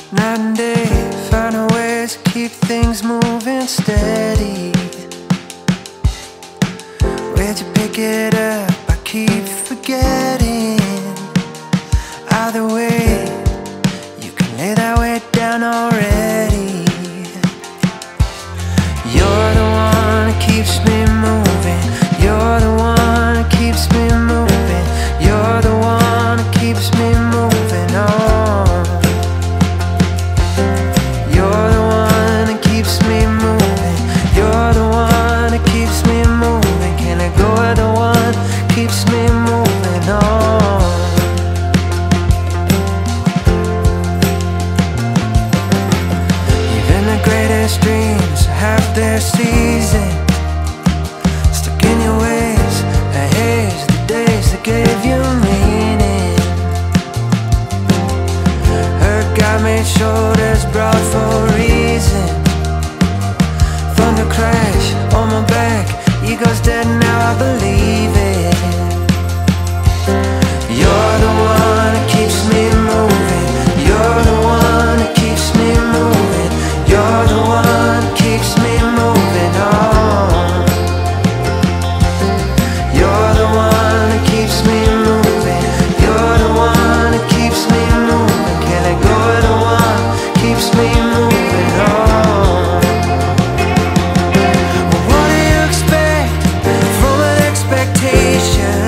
Night and day, finding ways to keep things moving steady. Where'd you pick it up? I keep forgetting. Either way, you can lay that weight down already. You're the one that keeps me moving. You're the one that keeps me moving. You're the one that keeps me moving on. You're the one that keeps me moving. You're the one that keeps me moving. Can I go with the one that keeps me moving on? Even the greatest dreams have their season. Stuck in your ways, a haze, the days that gave you meaning. Her God-made shoulders broad for a reason. Thunder crash on my back, ego's dead now, I believe it. You're the one that keeps me moving. You're the one that keeps me moving. You're the one that keeps me moving on. You're the one that keeps me moving. You're the one that keeps me moving. Can I go with the one that keeps me moving on? Well, what do you expect from an expectation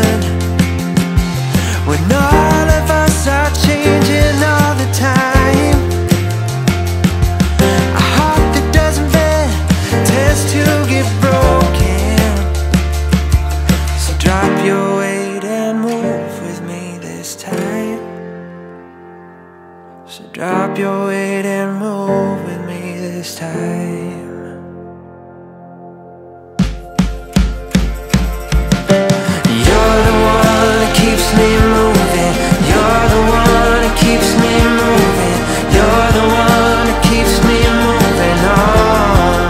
when all of us are changing all the time? A heart that doesn't bend tends to get broken. So drop your weight and move with me this time. So drop your weight and move with me this time. You're the one that keeps me moving. You're the one that keeps me moving. You're the one that keeps me moving on.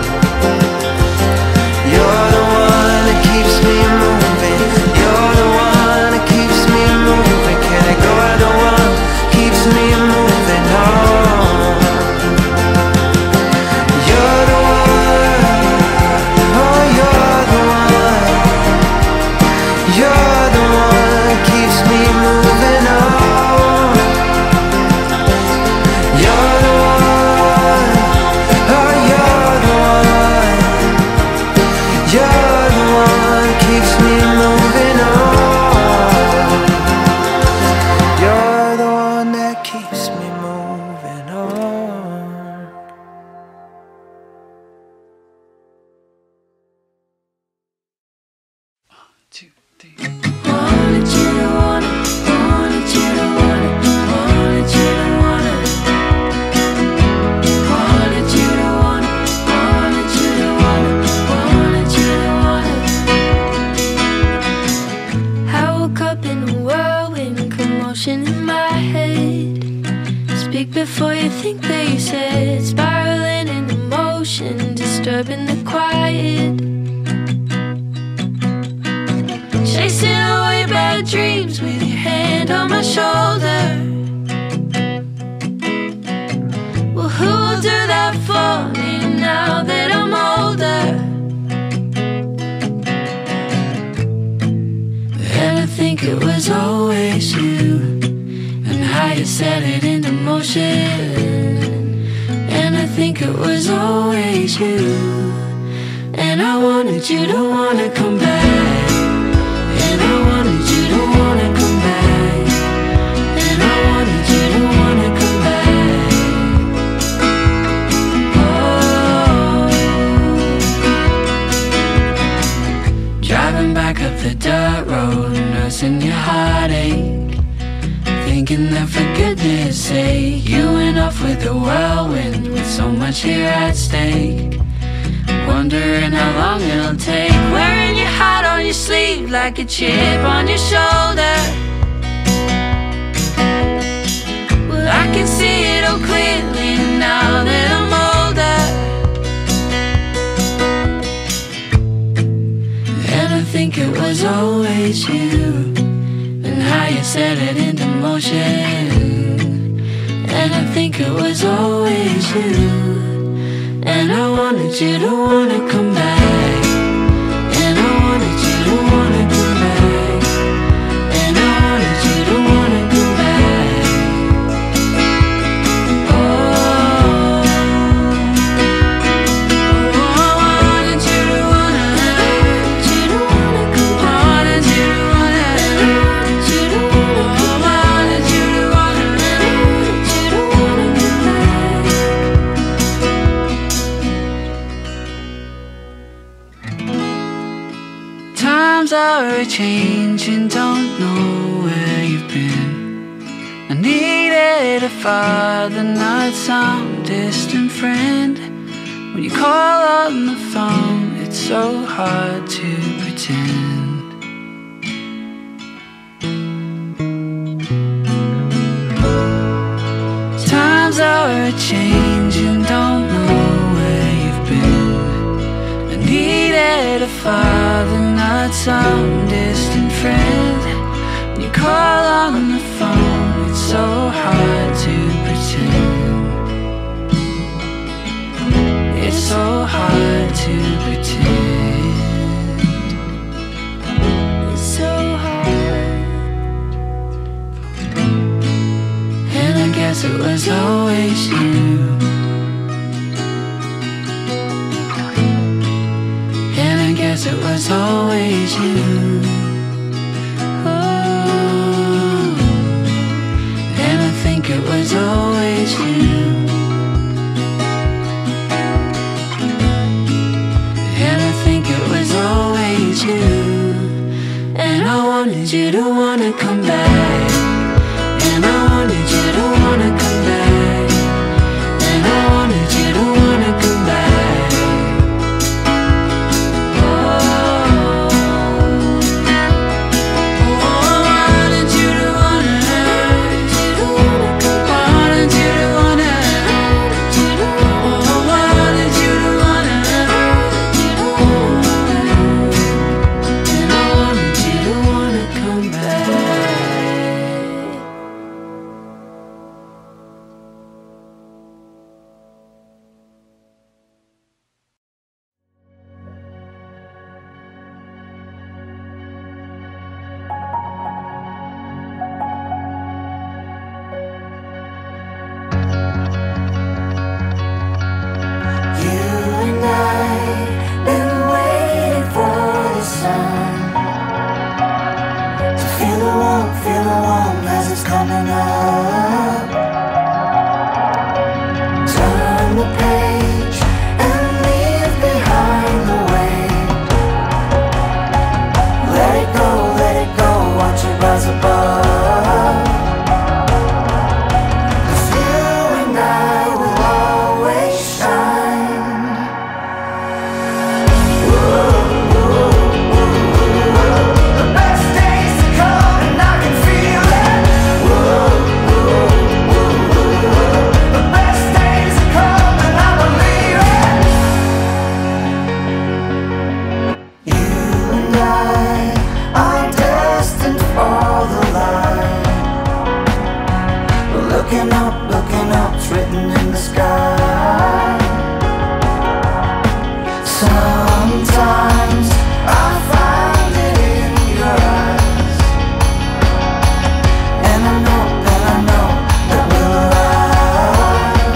You're the one that keeps me moving. You're the one that keeps me moving. Can I go with the one that keeps me moving on? You're the one. Oh, you're the one. You're the one that keeps me moving on. You're the one. Oh, you're the one. You're the one that keeps me moving on. You're the one that keeps me moving on. 2, 3. Wanted you to wanna, wanted you to wanna, wanted you to wanna, wanted you to wanna, wanted you to wanna, wanted you to wanna. I woke up in a whirlwind, commotion in my head. Speak before you think, they said, spiraling in emotion, disturbing the quiet. Chasing away bad dreams with your hand on my shoulder. Well, who will do that for me now that I'm older? And I think it was always you, and how you set it into motion. And I think it was always you, and I wanted you to wanna come back. And I wanted you to wanna come back. And I wanted you to wanna come back. Oh. Driving back up the dirt road, nursing your heartache, thinking that for goodness sake you went off with the whirlwind, with so much here at stake. Wondering how long it'll take, wearing your heart on your sleeve like a chip on your shoulder. Well, I can see it all clearly now that I'm older. And I think it was always you, and how you set it into motion. And I think it was always you. And I wanted you to wanna come back. And I wanted you to wanna come back. And I wanted you to wanna come back. Oh, I wanted you to wanna come back. I wanted you to wanna Times are changing, don't know where you've been. I needed a father, not some distant friend. When you call on the phone, it's so hard to pretend. Times are changing, don't know where you've been. I needed a father, not some distant friend. When you call on the phone, it's so hard to pretend. It's so hard to pretend. It's so hard. And I guess it was always you. It was always you. Oh, and I think it was always you. And I think it was always you. And I wanted you to wanna come back. And I wanted you to wanna come back. And I wanted you to wanna come back. Looking up, it's written in the sky. Sometimes I find it in your eyes, and I know that we'll arrive.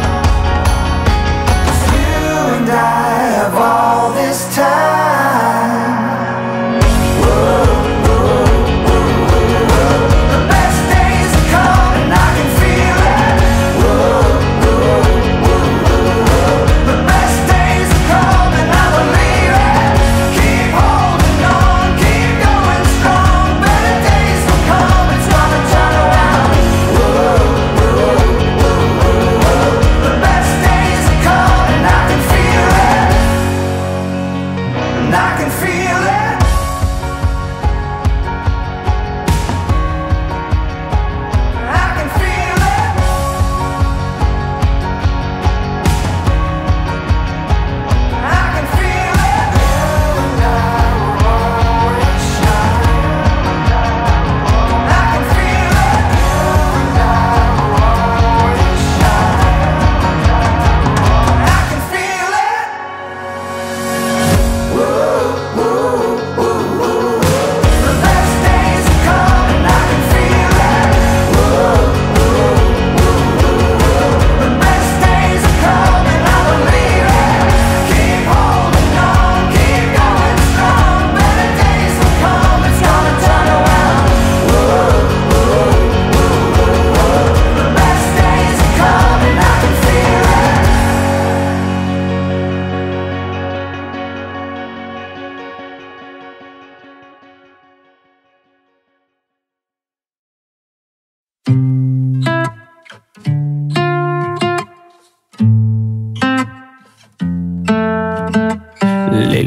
'Cause you and I have all this time. Whoa, whoa, whoa, whoa. The best days are coming, I can feel it. Whoa, whoa, whoa, whoa. The best days are coming, I believe it.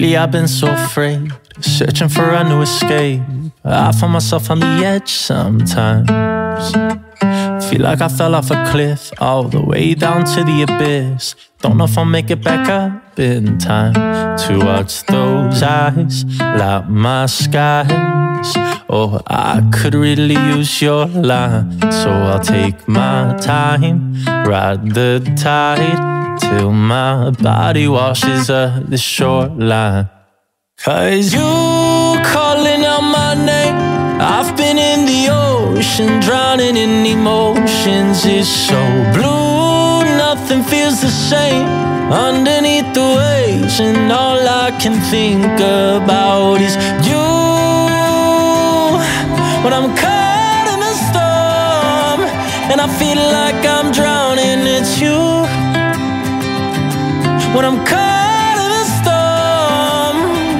Lately I've been so afraid, searching for a new escape. I find myself on the edge sometimes. Feel like I fell off a cliff, all the way down to the abyss. Don't know if I'll make it back up in time to watch those eyes light my skies. Oh, I could really use your line, so I'll take my time, ride the tide till my body washes up the shoreline. 'Cause you calling out my name, I've been in the ocean, drowning in emotions. It's so blue, nothing feels the same underneath the waves, and all I can think about is you. When I'm caught in a storm and I feel like I'm drowning, it's you. When I'm caught in a storm,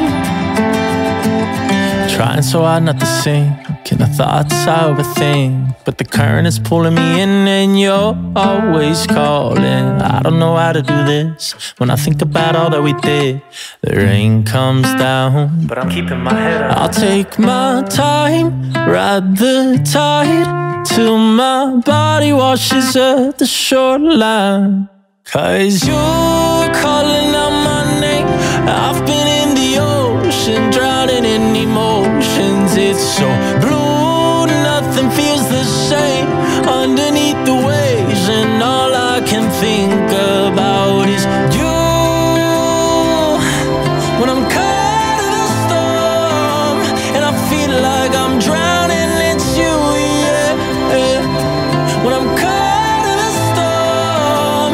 trying so hard not to sink, and the thoughts I overthink, but the current is pulling me in and you're always calling. I don't know how to do this. When I think about all that we did, the rain comes down, but I'm keeping my head up. I'll take my time, ride the tide till my body washes up the shoreline. 'Cause you're calling out my name, I've been in the ocean, drowning in emotions. It's so blue, nothing feels the same underneath the waves, and all I can think about is you. When I'm caught in a storm and I feel like I'm drowning, it's you, yeah, yeah. When I'm caught in a storm,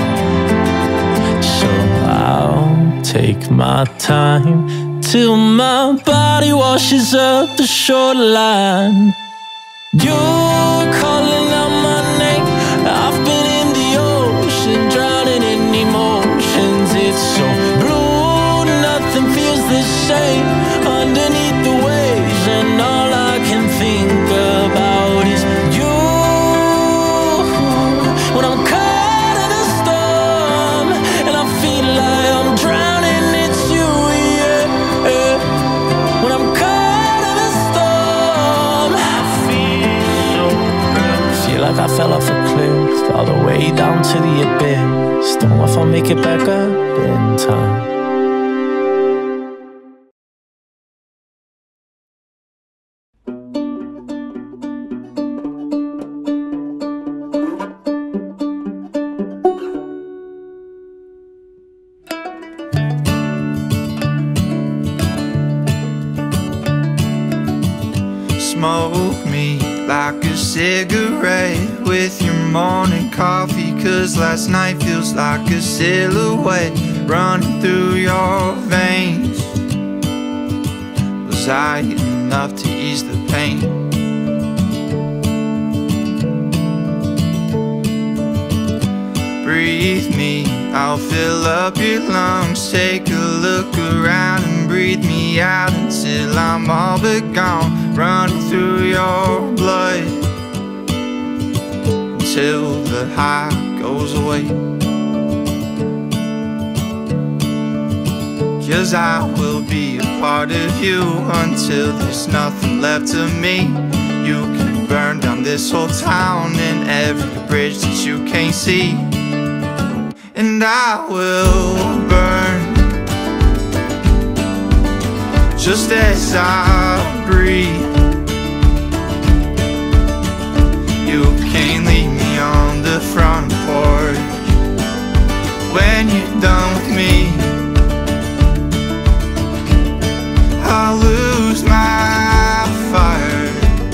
so I'll take my time till my body washes up the shoreline. You're calling out my name, I've been in the ocean, drowning in emotions. It's so blue, nothing feels the same underneath the waves, and all I can think about is you. When I'm caught in a storm and I feel like I'm drowning, it's you, yeah, yeah. When I'm caught in a storm, I feel like I fell off a cliff, all the way down to the abyss. Don't know if I'll make it back up in time. Smoke me like a cigarette with your morning coffee, 'cause last night feels like a silhouette running through your veins. Was I enough to ease the pain? Breathe me, I'll fill up your lungs. Take a look around and breathe me out until I'm all but gone, running through your blood until the high goes away. 'Cause I will be a part of you until there's nothing left of me. You can burn down this whole town and every bridge that you can't see, and I will burn just as I breathe. You can't leave me on the front porch when you're done with me. I'll lose my fire,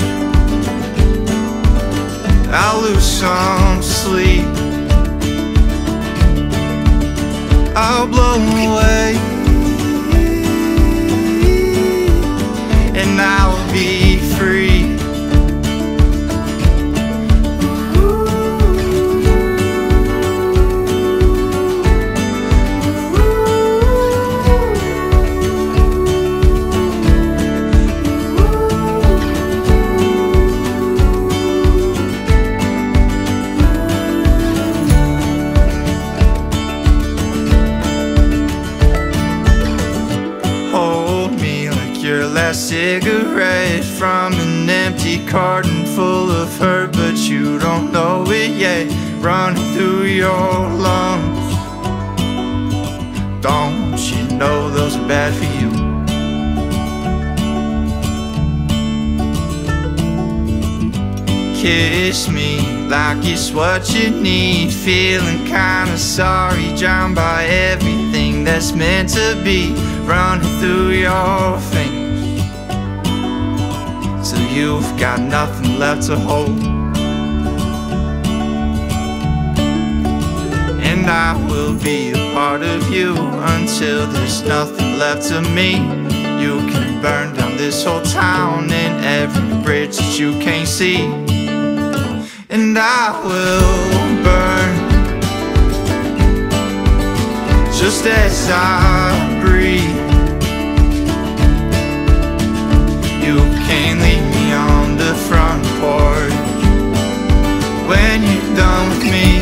I'll lose some sleep, I'll blow away, and I'll be free. last cigarette from an empty carton full of hurt, but you don't know it yet, running through your lungs. Don't you know those are bad for you? Kiss me like it's what you need, feeling kinda sorry, drowned by everything that's meant to be, running through your fingers till you've got nothing left to hold. And I will be a part of you until there's nothing left of me. You can burn down this whole town and every bridge that you can't see, and I will burn just as I breathe. You can't leave me on the front porch when you're done with me.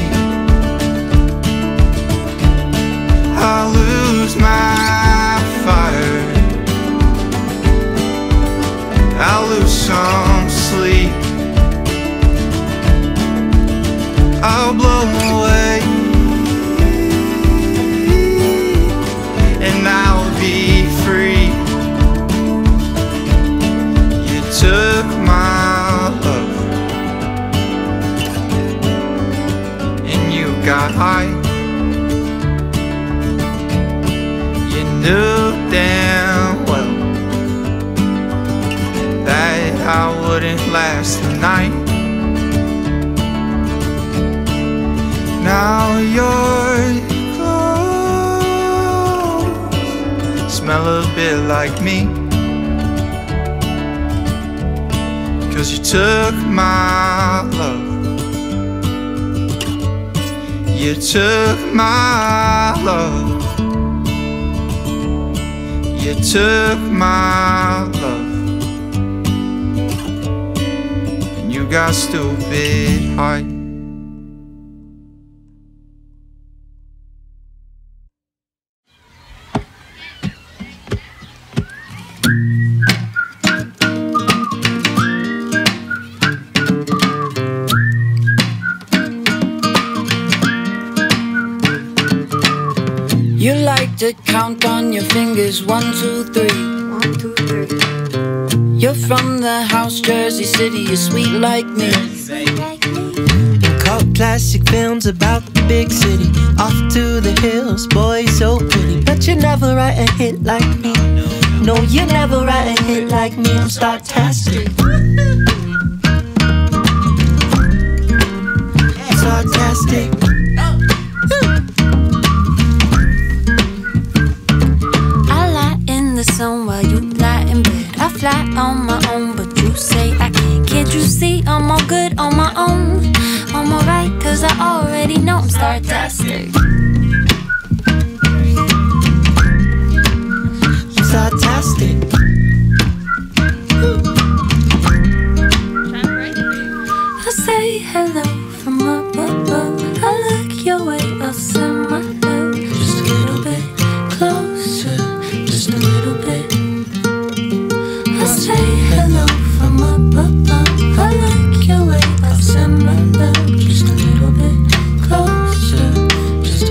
I'll lose my fire, I'll lose some sleep, I'll blow away, and I'll be free. You took my love, and you got high. You knew damn well that I wouldn't last the night. Now your clothes smell a bit like me, 'cause you took my love. You took my love. You took my love, and you got stupid high. You like to count on your fingers, 1, 2, 3. 1, 2, 3. You're from the house, Jersey City, you're sweet like me. Cult classic films about the big city, off to the hills, boy so pretty. But you never write a hit like me. No, you never write a hit like me. I'm Startastic. Startastic. Zone while you lie in bed. I fly on my own, but you say I can't. Can't you see I'm all good on my own? I'm alright, 'cause I already know I'm Startastic. Startastic. I say hello from above. I look your way, I'll send my love just a little bit closer. Just a little bit. I say hello from above. I like your way, I'll send my love just a little bit closer. Just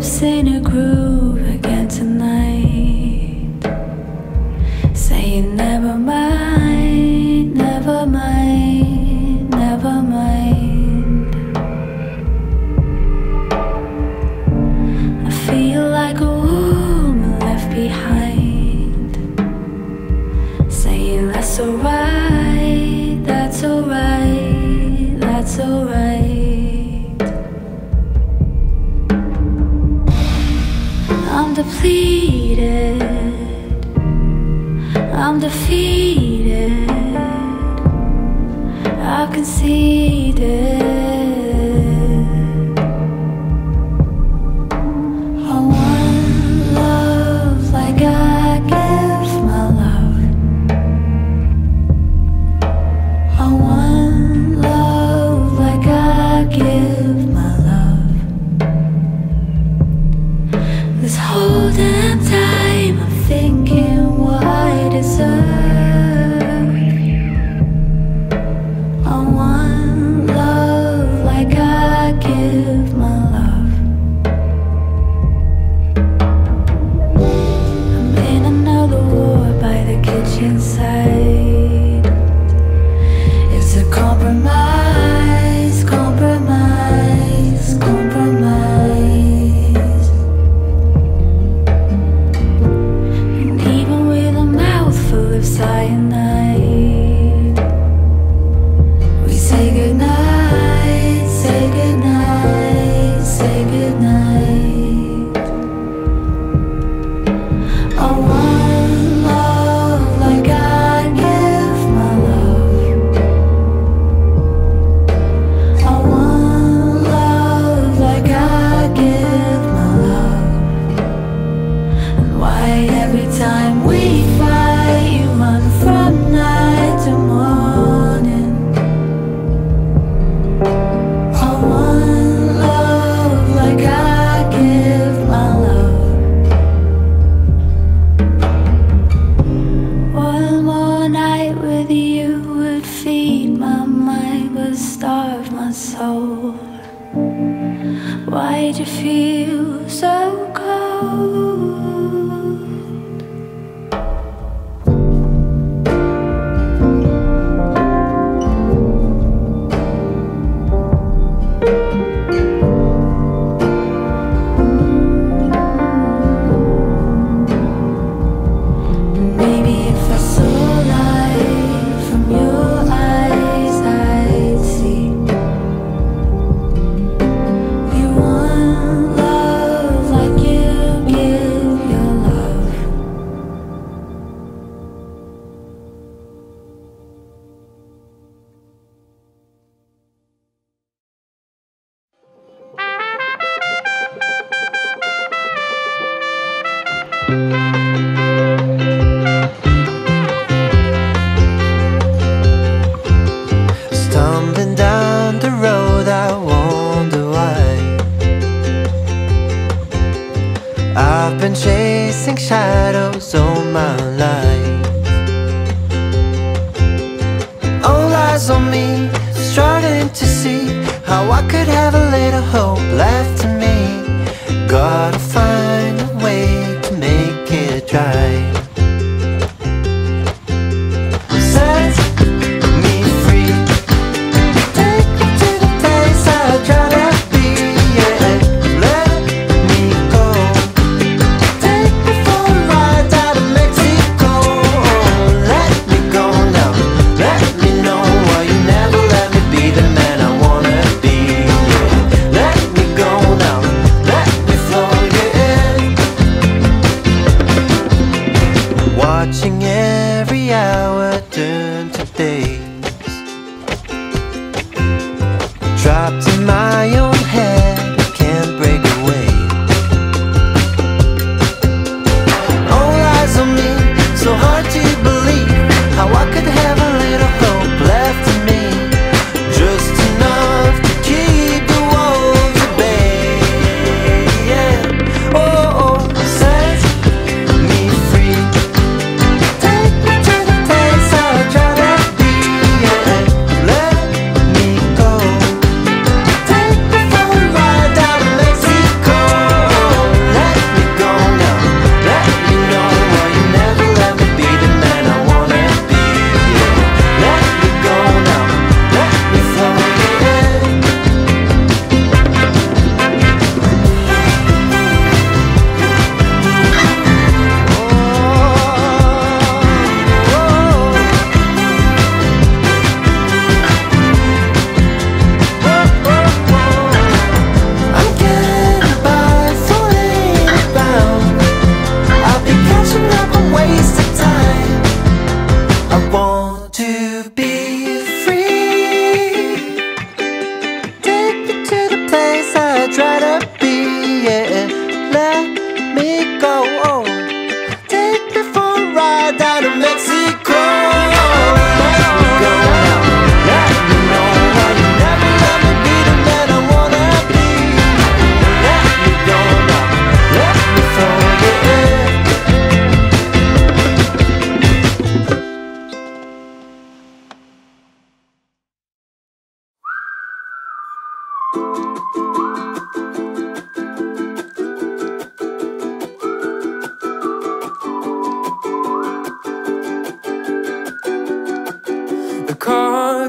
lips in a groove again tonight, saying never mind, never mind, never mind. I feel like a woman left behind, saying that's alright, that's alright, that's alright. I'm depleted, I'm defeated, I've conceded. I want love like I give my love. I want love like I give my love. This whole damn time I'm thinking what I deserve. I want love like I give my love. I'm in another war by the kitchen side. It's a compromise, compromise, compromise. And even with a mouthful of cyanide, we say goodnight, say goodnight, say goodnight. I want love like I give my love. I want love like I give my love. And why every time we fight you run from night to morning? I want love like I give my love. One more night with you would feed my mind but starve my soul. Why'd you feel so cold? Maybe if I saw light from your eyes, I'd see you want love like you give your love. Stumbling down the road, I wonder why. I've been chasing shadows all my life. All eyes on me, struggling to see how I could have a little hope left in me. Gotta find a way to make it right. Set me free. Take me to the place I'd rather be, yeah. Let me go. Take me for a ride out of Mexico. Let me go now. Let me know why you never let me be the man I wanna be, yeah. Let me go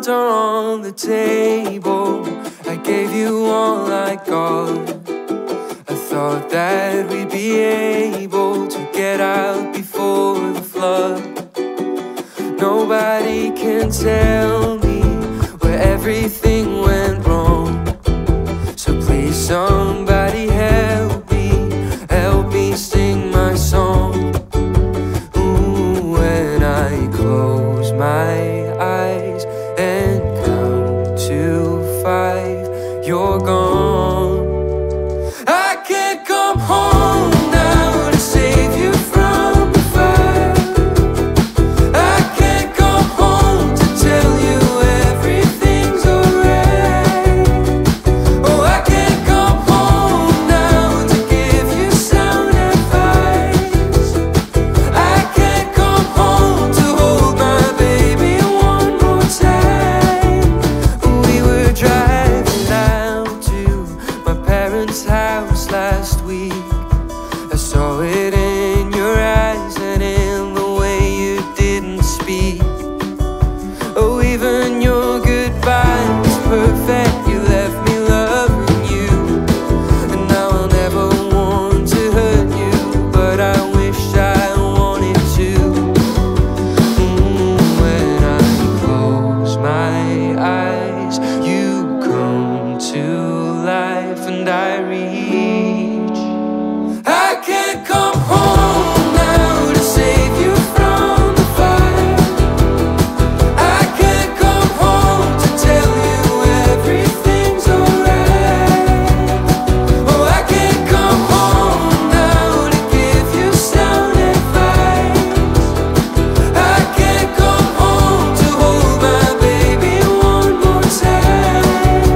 shelter on the table. I gave you all I got. I thought that we'd be able to get out before the flood. Nobody can tell me where everything went wrong. So please somebody help me sing my song. Ooh, when I close my eyes and count to 5, you're gone. I can't come home now to save you from the fire. I can't come home to tell you everything's alright. Oh, I can't come home now to give you sound advice. I can't come home to hold my baby one more time. We were driving out to my parents' house last week. I saw it in your eyes and in the way you didn't speak. Oh, even your goodbye was perfect. You left me loving you, and now I'll never want to hurt you, but I wish I wanted to. When I close my eyes, you come to life and I reach. I can't come home now to save you from the fire. I can't come home to tell you everything's alright. Oh, I can't come home now to give you sound advice. I can't come home to hold my baby one more time.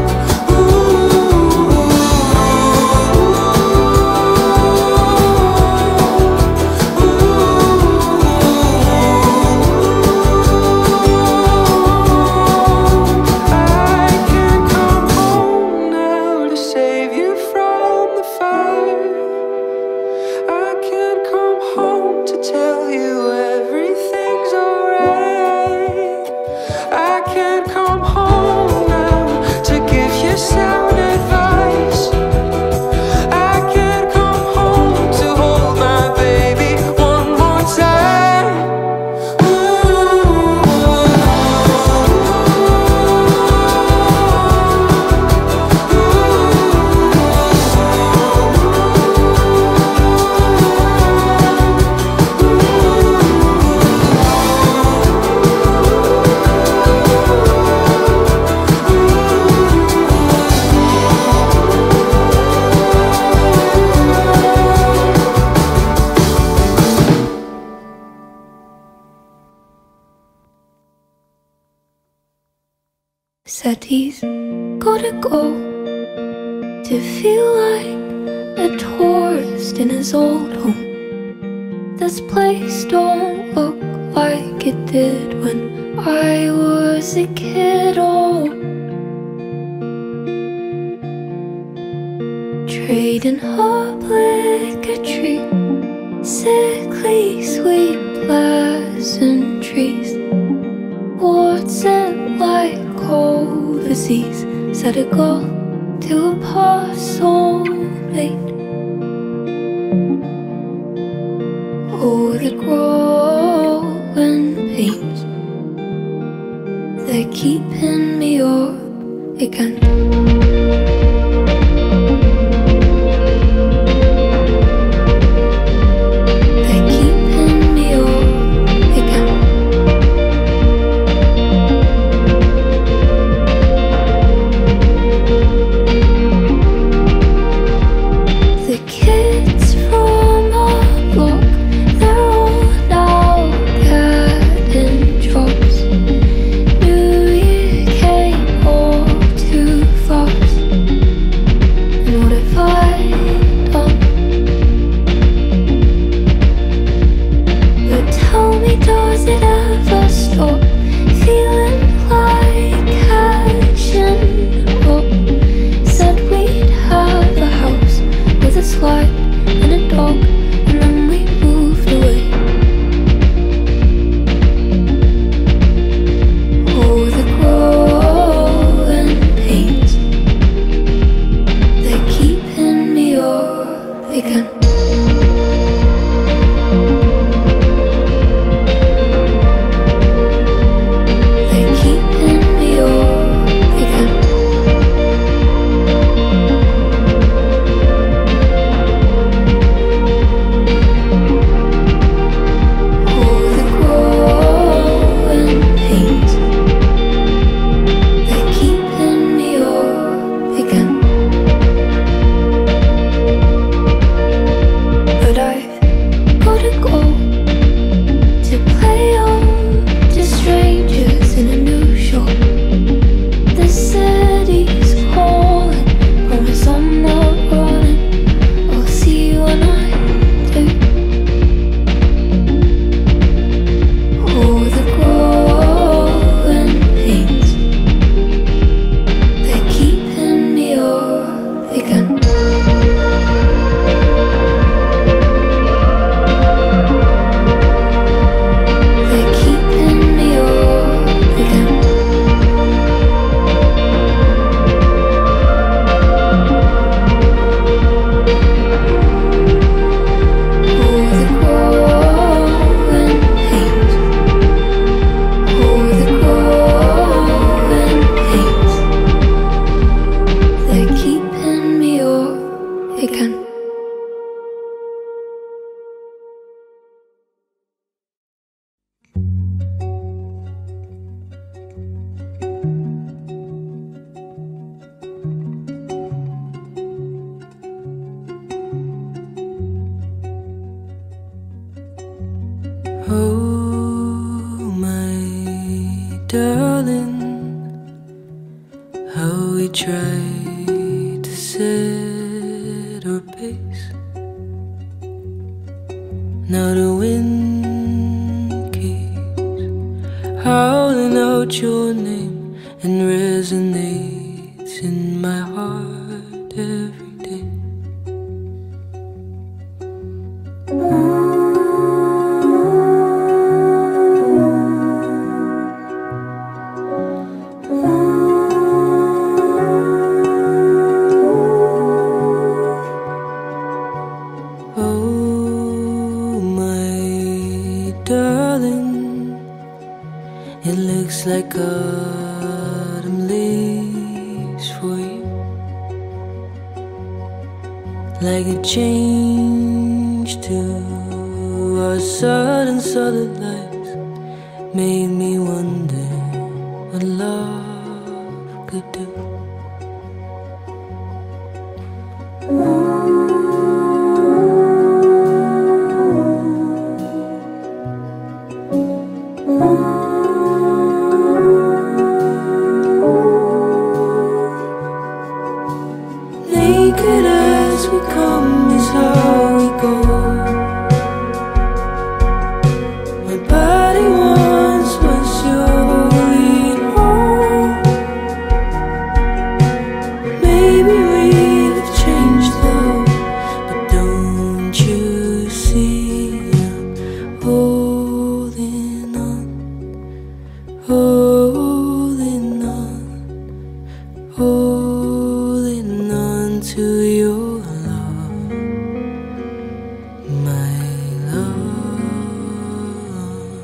I can't come home now to save you from the fire. I can't come home to tell you everything's alright. I can't come home now to give you sound advice. I can't come home to hold my baby one more time. Said he's gotta go to feel like a tourist in his old home. This place don't look like it did when I was a kid. Oh, trading obligatory, sickly, sweet pleasantries. What's it like overseas? Set a goal to a postulate. Oh, the growing pains, they're keeping me up again. They're keeping me up again. The kids from our block, they're all now getting jobs. New Year came all too fast. how we tried to set our pace. Now the wind keeps howling out your name and resonates in my heart every day. It looks like autumn leaves for you, like a change to our sudden solid lives. Made me wonder what love could do. Naked as we come is how we go. My body once was your lead home. Maybe we've changed though, but don't you see I'm holding on, holding on, holding on to your love, my love.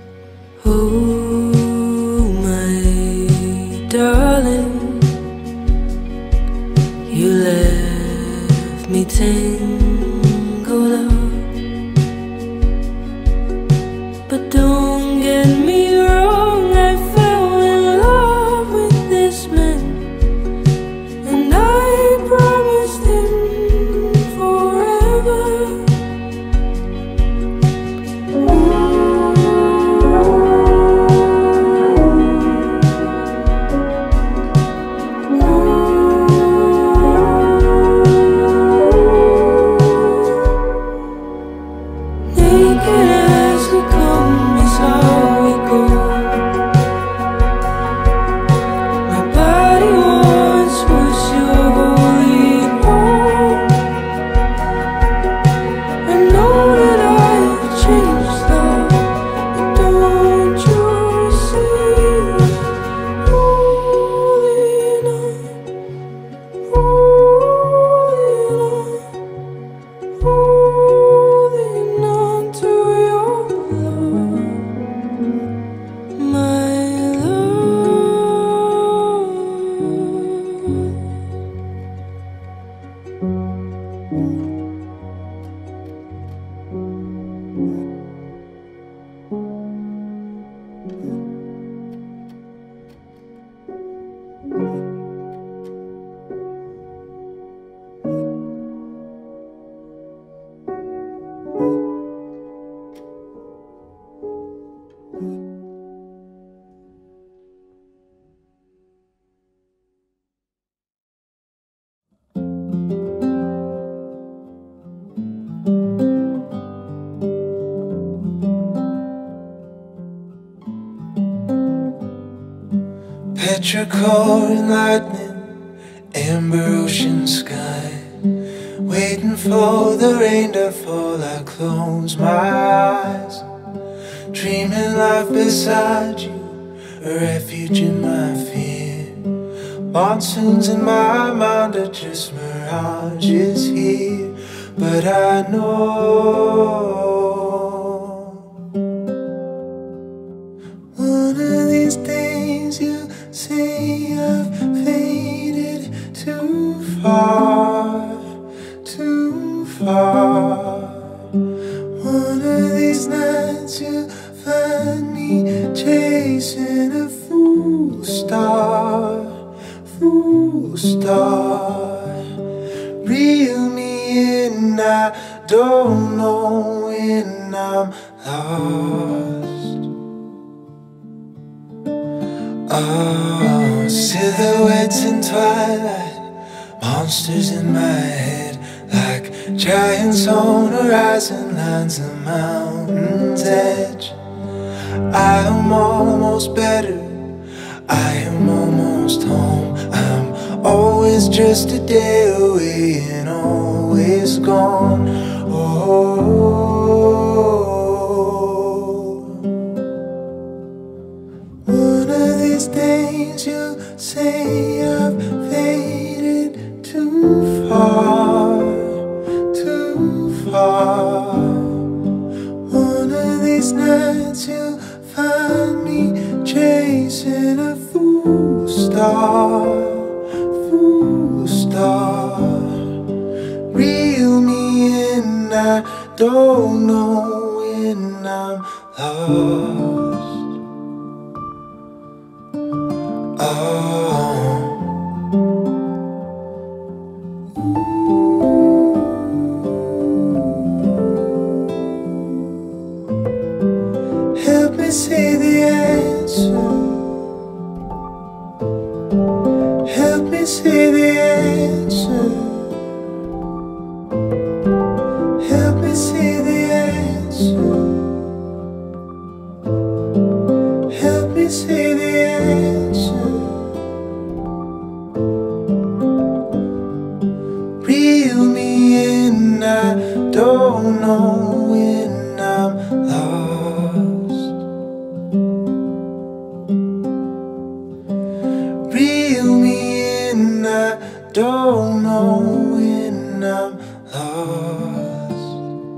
Oh, my darling, you left me tangled up. But don't get me wrong, I fell in love with this man, and I promised him forever. Naked as we come is how we go. My body once was your holy home. I know that I've changed though, but don't you see I'm holding on, holding on to your love, my love. Petrichor and lightning, amber ocean sky, waiting for the rain to fall. I close my eyes, dreaming life beside you, a refuge in my fear. Monsoons in my mind are just mirages here, but I know one of these days you'll say I've faded too far, too far. One of these nights you'll find me chasing a fool star, fool star. Reel me in, I don't know when I'm lost. Oh, silver silhouettes in twilight, monsters in my head, like giants on horizon lines, the mountain's edge. I am almost better, I am almost home. I'm always just a day away and always gone. One of these days you'll say I've faded too far, too far. One of these nights you'll find me chasing a fool star, fool star. Reel me in, I don't know when I'm lost. Help me see the answer. Help me see the answer. Help me see the answer. Help me see the answer. Reel me in, I don't know when I'm lost. Reel me in, I don't know when I'm lost.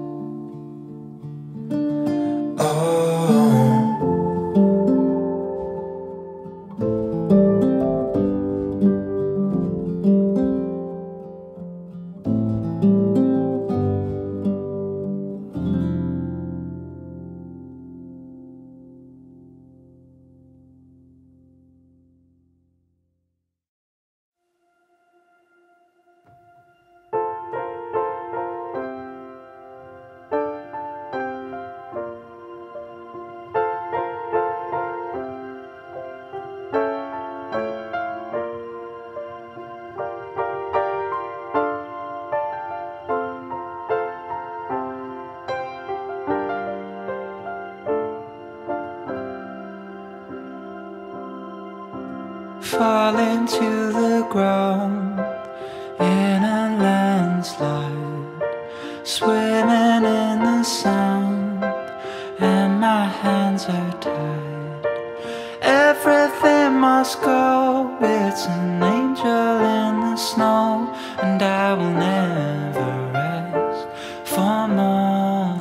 Falling to the ground in a landslide, swimming in the sand, and my hands are tied. Everything must go, it's an angel in the snow, and I will never rest for more.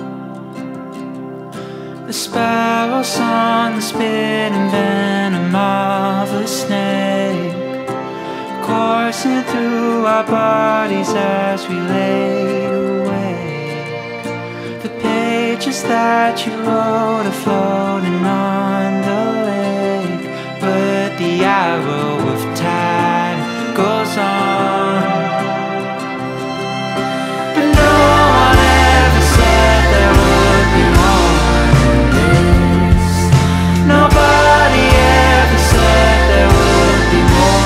The sparrow song, the spitting venom of a snake, coursing through our bodies as we lay awake. The pages that you wrote are floating on the lake, but the arrow of time goes on. But no one ever said there would be more than this. Nobody ever said there would be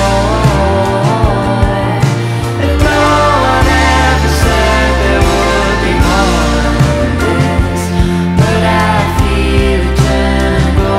more. And no one ever said there would be more than this. But I feel it turn and go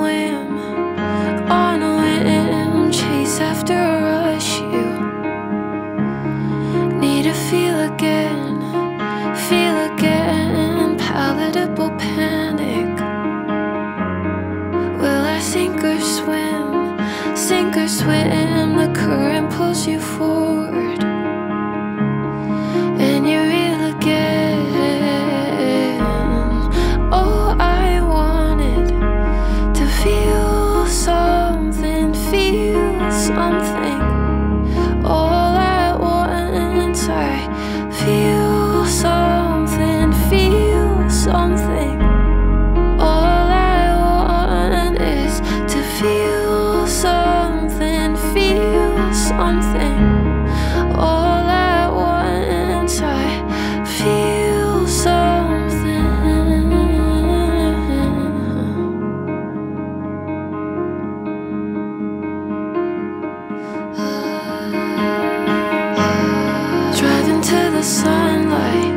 swim on a whim, chase after a rush. You need to feel again, palatable panic. Will I sink or swim, sink or swim? The current pulls you forward and you reel again. Oh, I wanted to feel something, feel something. All at once I feel something, feel something. All I want is to feel something, feel something. All at once I feel something. Driving to the sunlight,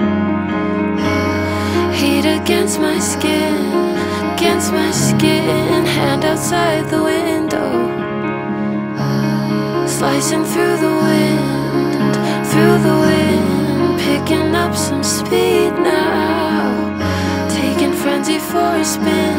heat against my skin, hand outside the window, slicing through the wind, picking up some speed now, taking frenzy for a spin,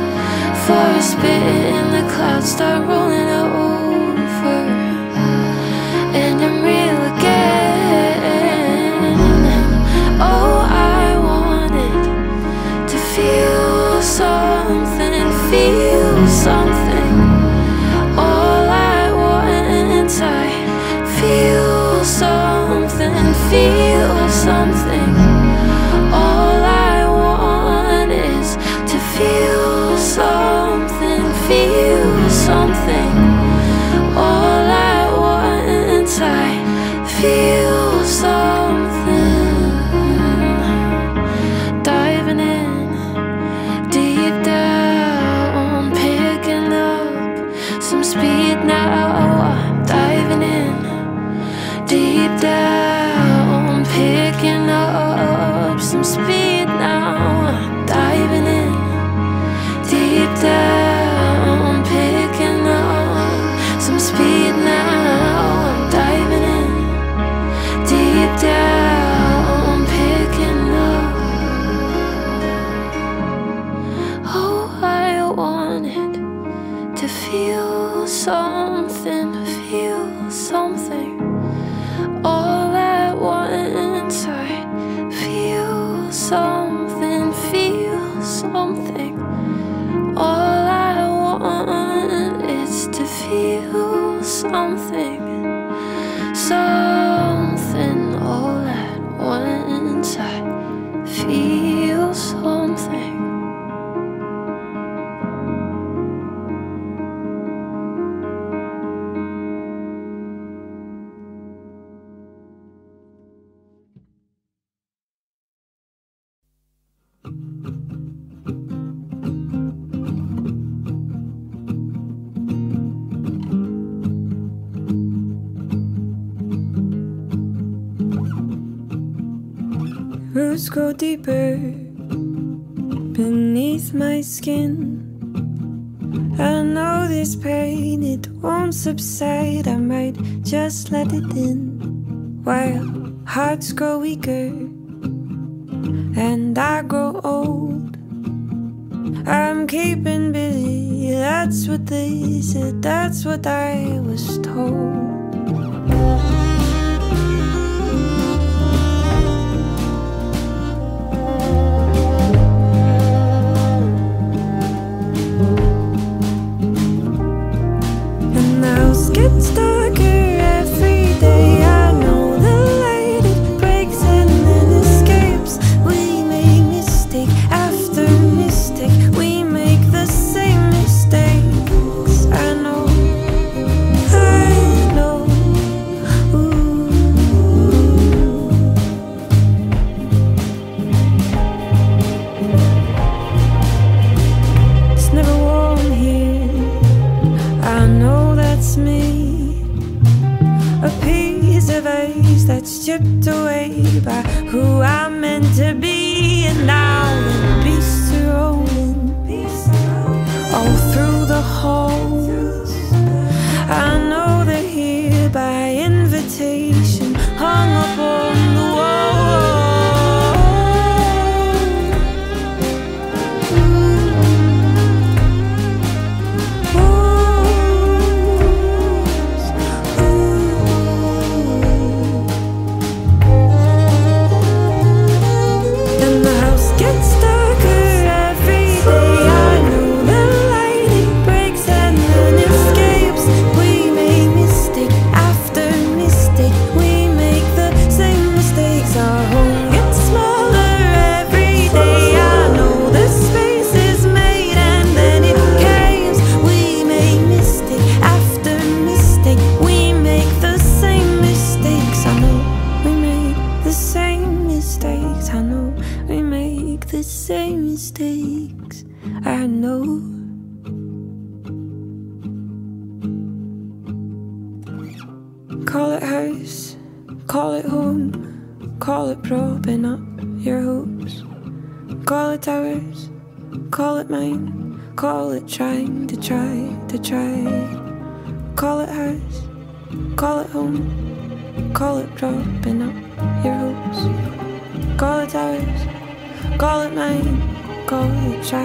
the clouds start rolling over, and I'm real again. Oh, I wanted to feel something, feel something. All at once I feel something, feel something. All I want is to feel something, feel something. All at once I feel something. Diving in, deep down, picking up some speed now. I'm diving in, deep down, picking up some speed now. I'm diving in, deep down, picking up some speed now. I'm diving in, deep down, picking up. Oh, I wanted to feel something, feel something. All at once I feel something, feel something. All I want is to feel something, something. All at once I feel something. Roots grow deeper beneath my skin. I know this pain, it won't subside. I might just let it in, while hearts grow weaker and I grow old. I'm keeping busy, that's what they said, that's what I was told. Gets darker every day. I know the light, it breaks and then escapes. We make mistake after mistake, we make the same mistakes. I know, ooh. It's never warm here, I know that's me. A piece of ice that's chipped away by who I'm meant to be. And now the beasts are rolling all through Call it home, call it propping up your hopes. Call it towers, call it mine, call it trying to try. Call it house, call it home, call it propping up your hopes. Call it towers, call it mine, call it try.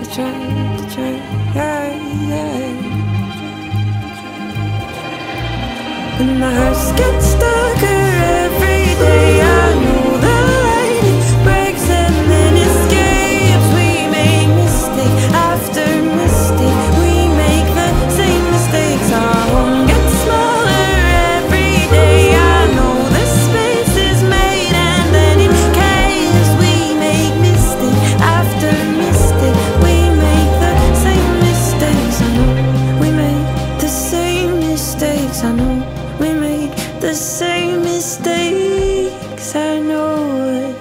And the hearse gets darker every day. I know the light breaks and then escapes. We make mistake after mistake. We make the same mistakes. Our home gets smaller every day. I know the space is made and then it caves. We make mistake after mistake. We make the same mistakes. I know we make the same mistakes. I know we make the same mistakes. I know it.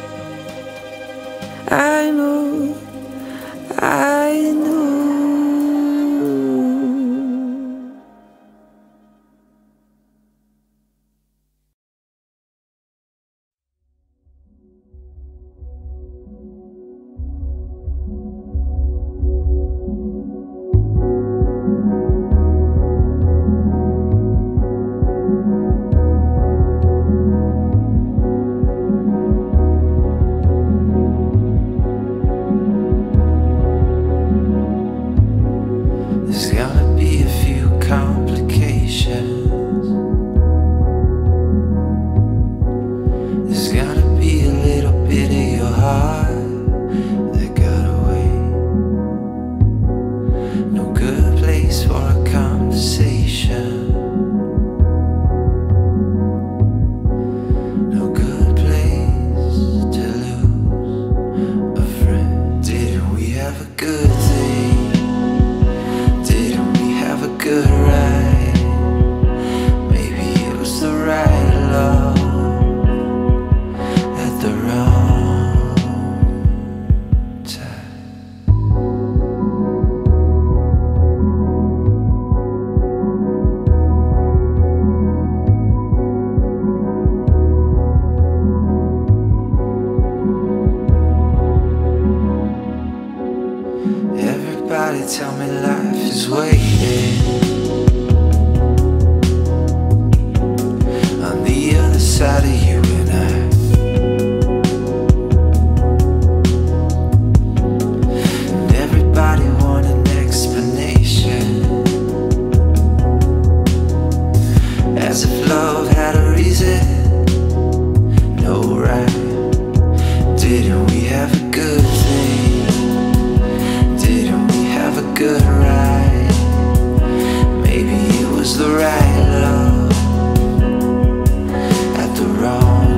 I know. I know. There's gonna be a few complications. There's gonna be a little bit of your heart that got away. No good place for a conversation. No good place to lose a friend. Didn't we have a good thing? A good ride. Maybe it was the right love at the wrong time. Everybody tell me life is waiting on the other side of you and I. And everybody want an explanation, as if love had a reason. No right. Didn't we have a good thing? Didn't we have a good ride? Maybe it was the right love at the wrong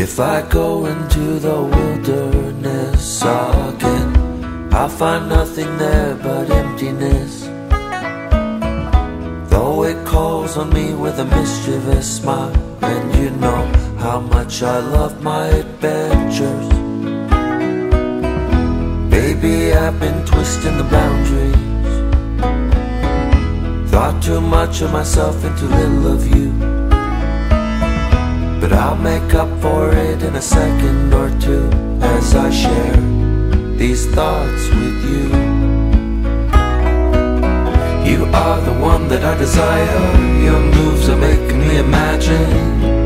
If I go into the wilderness again, I'll find nothing there but emptiness. Though it calls on me with a mischievous smile, and you know how much I love my adventures. Baby, I've been twisting the boundaries, thought too much of myself and too little of you. But I'll make up for it in a second or two as I share these thoughts with you. You are the one that I desire. Your moves are making me imagine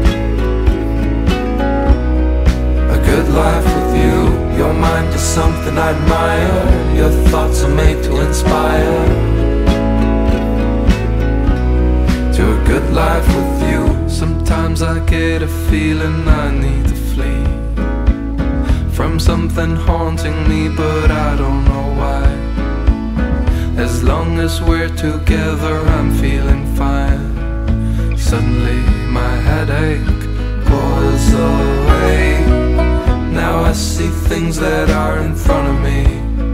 a good life with you. Your mind is something I admire. Your thoughts are made to inspire to a good life with you. Sometimes I get a feeling I need to flee from something haunting me, but I don't know why. As long as we're together, I'm feeling fine. Suddenly my headache goes away. Now I see things that are in front of me.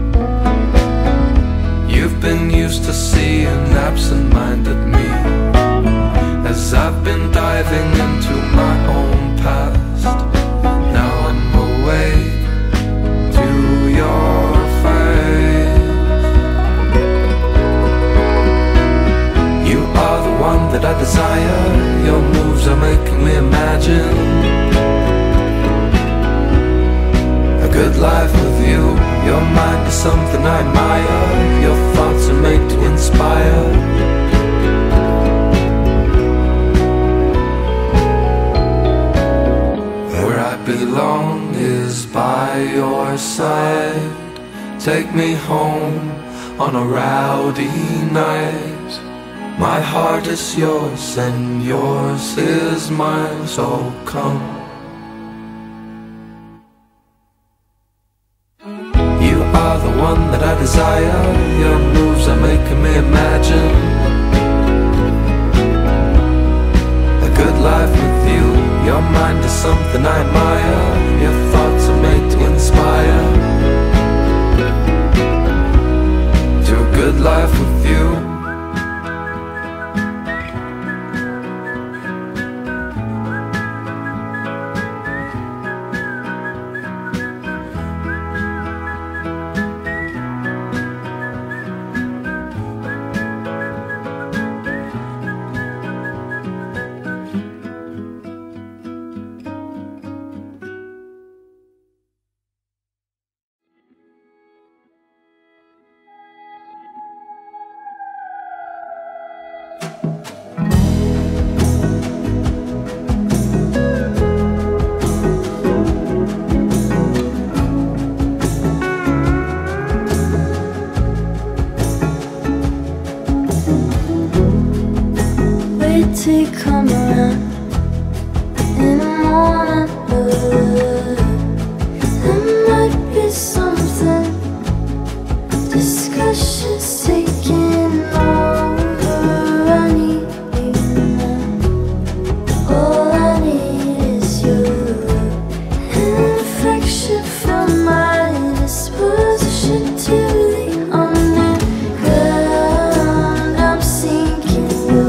You've been used to seeing absent-minded me, as I've been diving into my own past. Now I'm awake to your face. You are the one that I desire. Your moves are making me imagine a good life with you. Your mind is something I admire. Your thoughts are made to inspire belong is by your side. Take me home on a rowdy night. My heart is yours and yours is mine, so come. You are the one that I desire. Your moves are making me imagine a good life with you. Your mind is something I admire. Your thoughts are made to inspire to a good life with you. To come around in the morning, there might be something. Discussions taking over. I need you now. All I need is you. An affection from my disposition to the underground. I'm seeking you.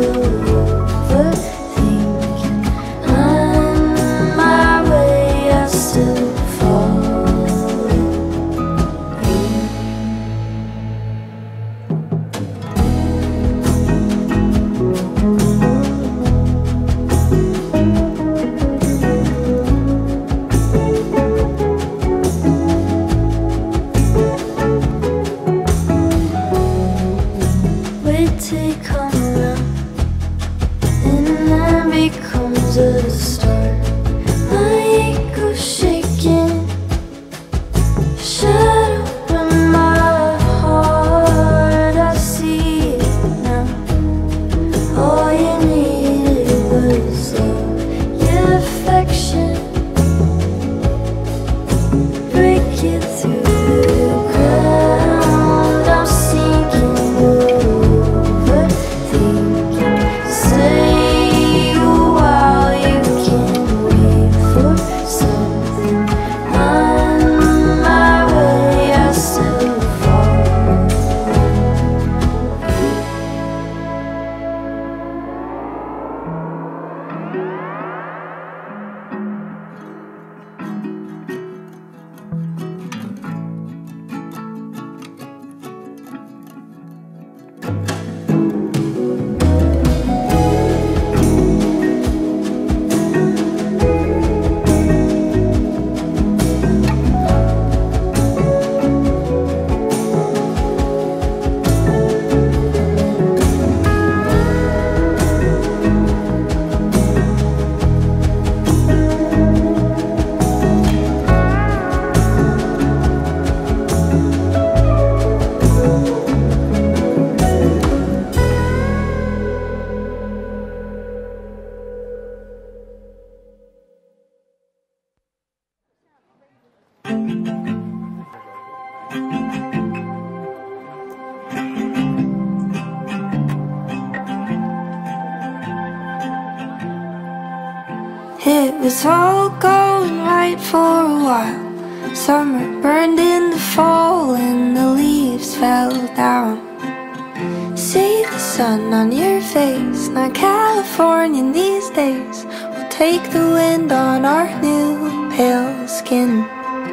It was all going right for a while. Summer burned into fall and the leaves fell down. See the sun on your face. Now California these days will take the wind on our new pale skin.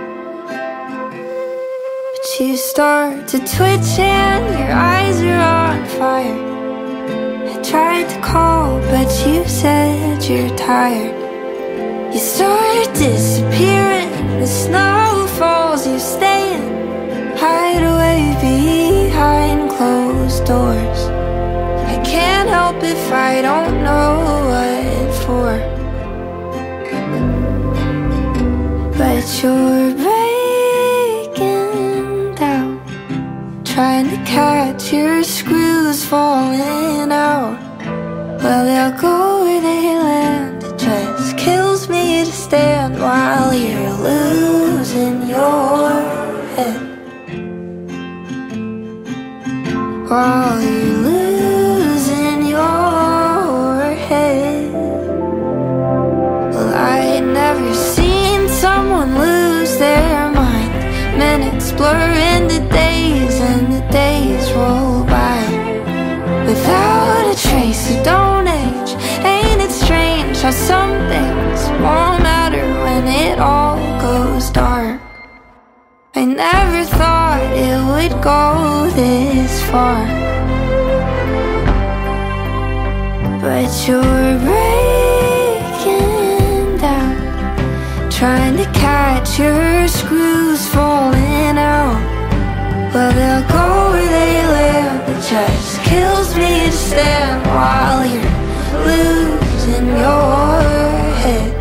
But you start to twitch and your eyes are on fire. I tried to call but you said you're tired. You start disappearing, the snow falls, you stay in, hide away behind closed doors. I can't help if I don't know what for. But you're breaking down, trying to catch your screws falling out. Well, they'll go where they land. It just kills me to stand while you're losing your head. While you're losing your head. Well, I'd never seen someone lose their mind. Minutes blur into days and the days roll by without a trace of don't age. Ain't it strange how some things won't matter when it all goes dark? I never thought it would go this far. But you're breaking down, trying to catch your screws falling out. Well, they'll go where they land. It just kills me to stand while you're losing your head.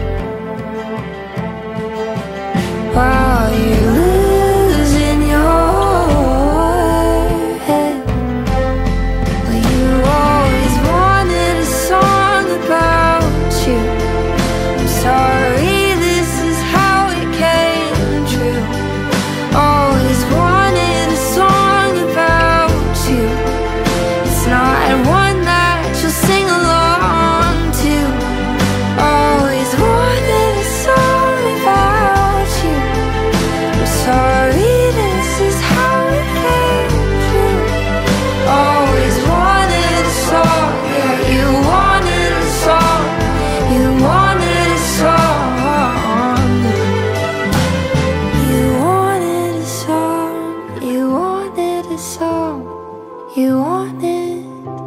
While you're losing your head. Well, you always wanted a song about you. I'm sorry, this is how it came true. Always wanted a song about you. It's not one that you'll sing along to. Always wanted a song about you. I'm sorry, this is how it came true. Always wanted a song, yeah, you wanted a song. You wanted a song. You wanted a song. You wanted a song. You wanted.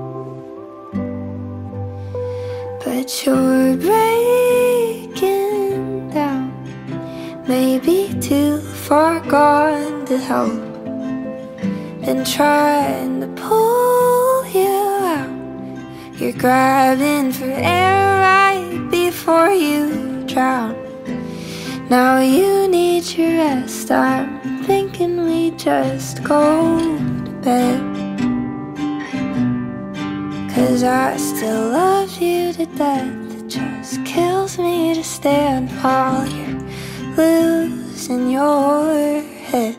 But you're breaking down, maybe too far gone to help. Been trying to pull you out. You're grabbing for air right before you drown. Now you need your rest. I'm thinking we just go to bed. 'Cause I still love you to death. It just kills me to stand while you're losing your head.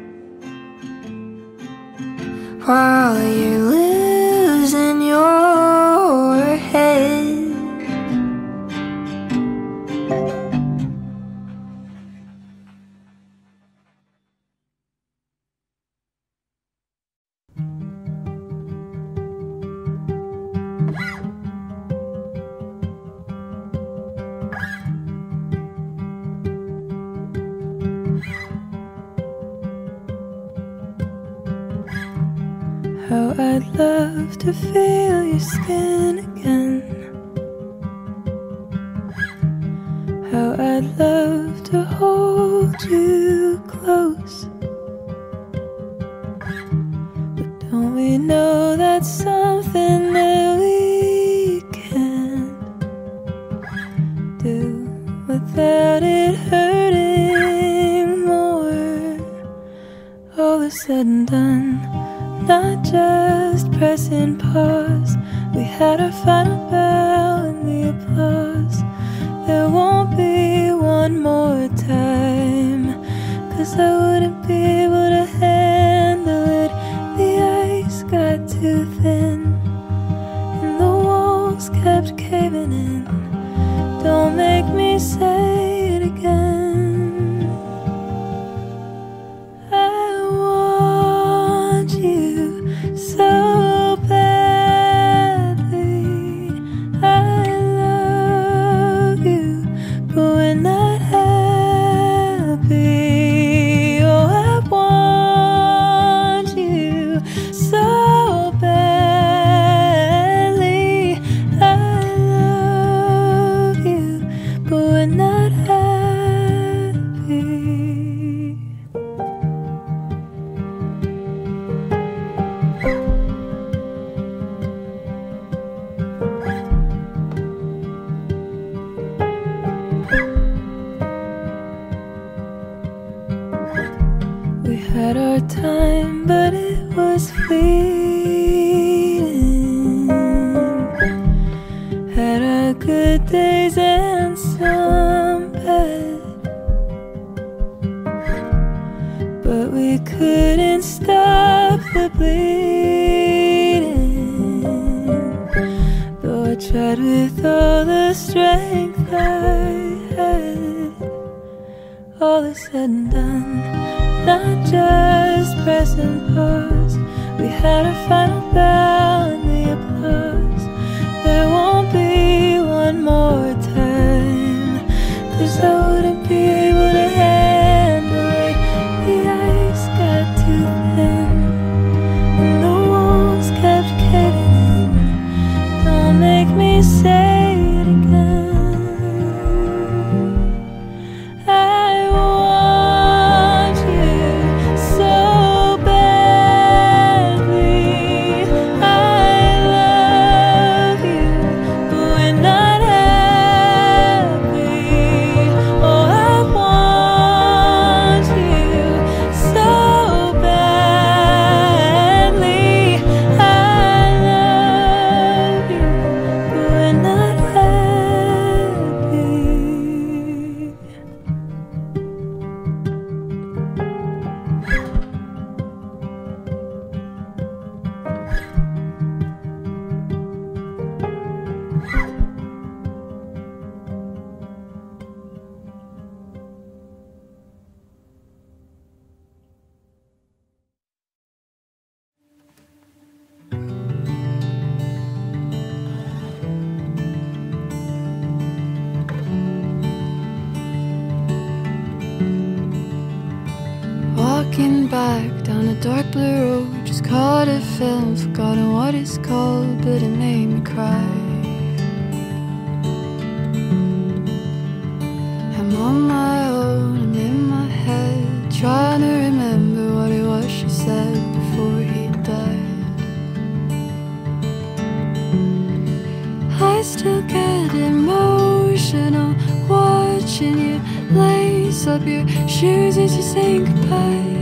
While you're losing your head. How I'd love to feel your skin again. How I'd love to hold you close. But don't we know that's something that we can't do without it hurting more? All is said and done, not just pressing pause. We had our final bow and the applause. There won't be one more time, 'cause I wouldn't be able to handle it. The ice got too thin and the walls kept caving in. Don't make me say it again. I want you so badly. I love you, but we're not happy. Oh, I want you so badly. I love you, but we're not happy. We had our time, but it was fleeting. Had our good days and some bad, but we couldn't stop the bleeding. Though I tried with all the strength I had, all is said and done, not just pressing pause. We had our final bow and the applause. There won't be one more time, 'cause I wouldn't be able to handle it. The ice got too thin and the walls kept caving in. Don't make me say it again. I want you so badly. I love you, but we're not happy. Oh, I want you so badly. I love you, but we're not happy. Walking back down a dark blue road, just caught a film, forgotten what it's called, but it made me cry. I'm on my own, I'm in my head, trying to remember what it was she said before he died. I still get emotional watching you lace up your shoes as you say goodbye.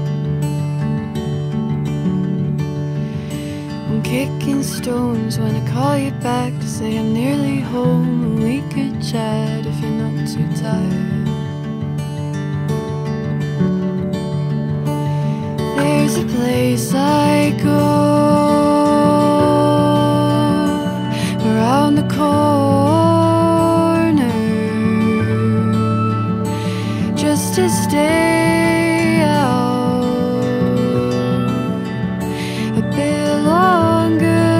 I'm kicking stones when I call you back to say I'm nearly home and we could chat if you're not too tired. There's a place I go around the corner just to stay out a bit longer.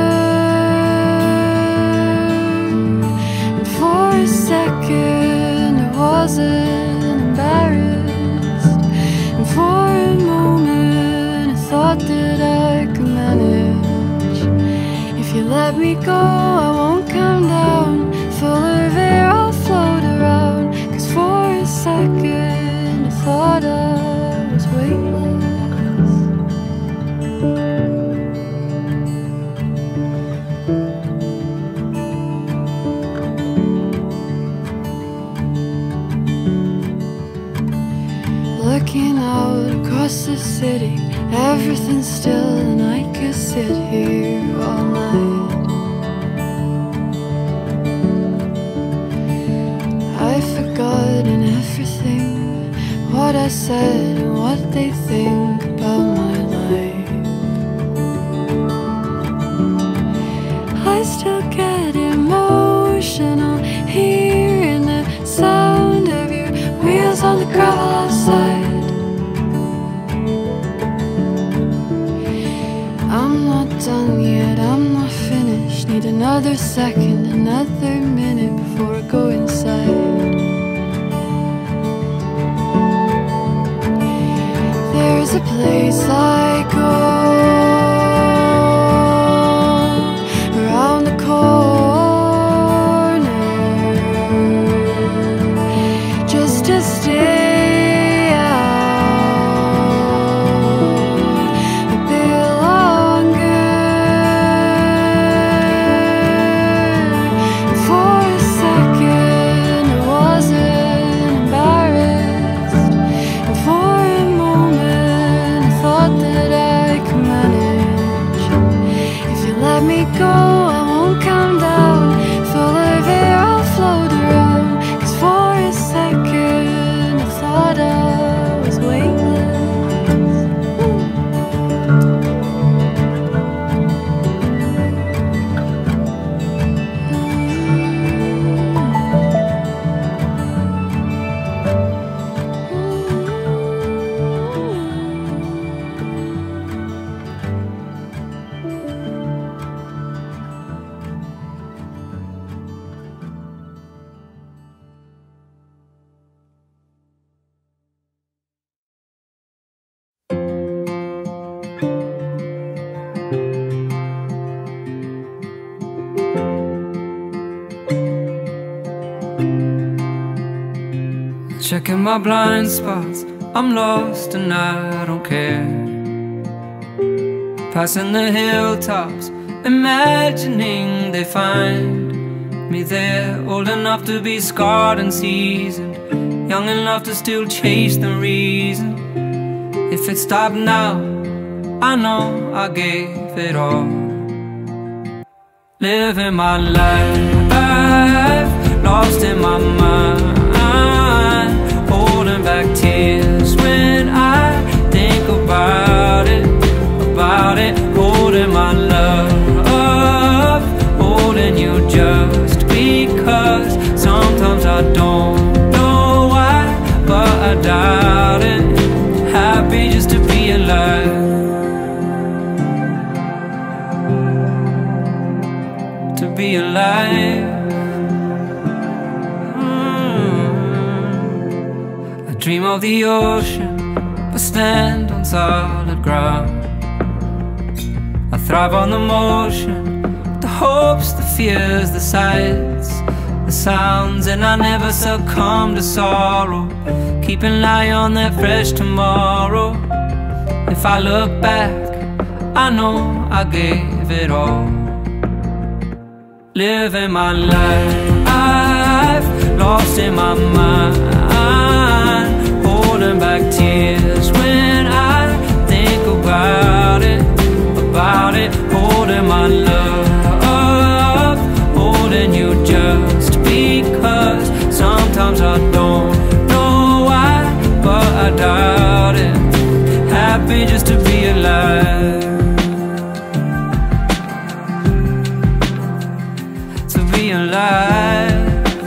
And for a second I wasn't embarrassed, and for a moment I thought that I could manage. If you let me go, I won't come down. Full of air, I'll float around. 'Cause for a second I thought I was weightless. Looking out across the city, everything's still and I could sit here all night. I've forgotten everything, what what I said and what they think about my life. I still get emotional hearing the sound of your wheels on the gravel outside. I'm not done yet, I'm not finished. Need another second, another minute before I go inside. There's a place I go around the corner just to stay out a bit longer. For a second I wasn't embarrassed, and for a moment I thought that I could manage. If you let me go, I won't calm down. Full of air, I'll float around. 'Cause for a second I thought I was weightless. Checking my blind spots, I'm lost and I don't care. Passing the hilltops, imagining they find me there. Old enough to be scarred and seasoned, young enough to still chase the reason. If it stopped now, I know I gave it all. Living my life, lost in my mind, holding back tears when I think about it, holding my love, holding you just because sometimes I don't know why, but I doubt it. Happy just to be alive, to be alive. Dream of the ocean, but stand on solid ground. I thrive on the motion, the hopes, the fears, the sights, the sounds, and I never succumb to sorrow. Keep an eye on that fresh tomorrow. If I look back, I know I gave it all. Living my life, lost in my mind, holding back tears when I think about it, holding my love, holding you just because sometimes I don't know why, but I doubt it. Happy just to be alive, to be alive.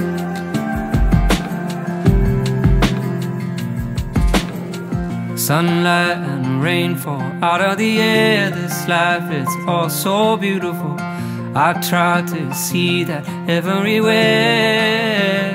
Sunlight and rainfall out of the air. This life, it's all so beautiful. I try to see that everywhere.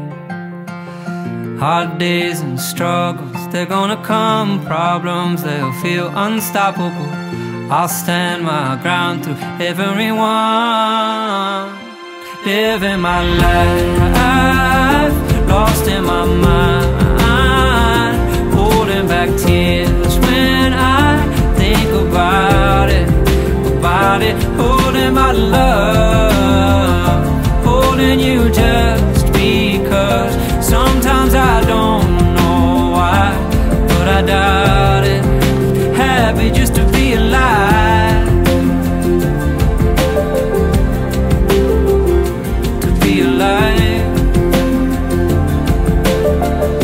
Hard days and struggles, they're gonna come. Problems, they'll feel unstoppable. I'll stand my ground through everyone. Living my life, lost in my mind, holding back tears when I think about it, holding my love, holding you just because sometimes I don't know why, but I doubt it. Happy just to be alive, to be alive.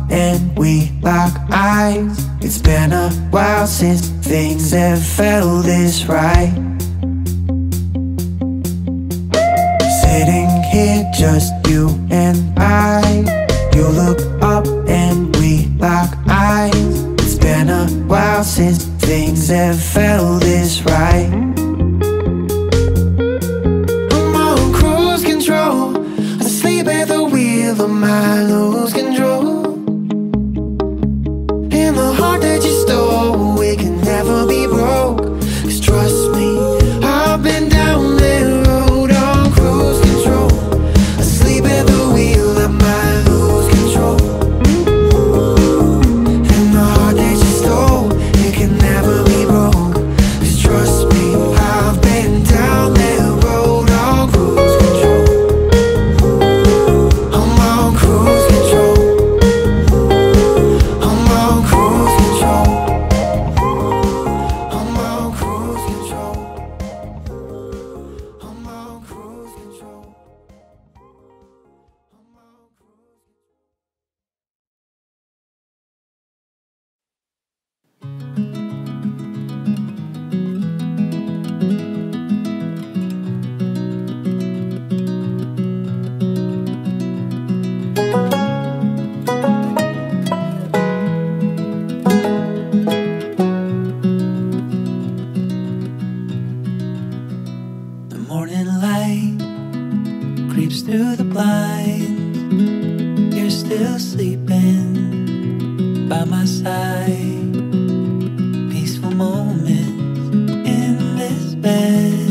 and we lock eyes. It's been a while since things have felt this right. Sitting here, just you and I. You look up and we lock eyes. It's been a while since things have felt this right. I'm on cruise control, asleep at the wheel of my lose control. And the heart that you stole, it can never be broke. 'Cause trust me, I've been down that road on cruise control, asleep at the wheel of my lose control. And the heart that you stole, it can never be broke. 'Cause trust me, I've been down that road on cruise control. I'm on cruise control. I'm on cruise control. I'm on cruise control. I'm on cruise control. The morning light creeps through the blinds. You're still sleeping by my side. Peaceful moments in this bed.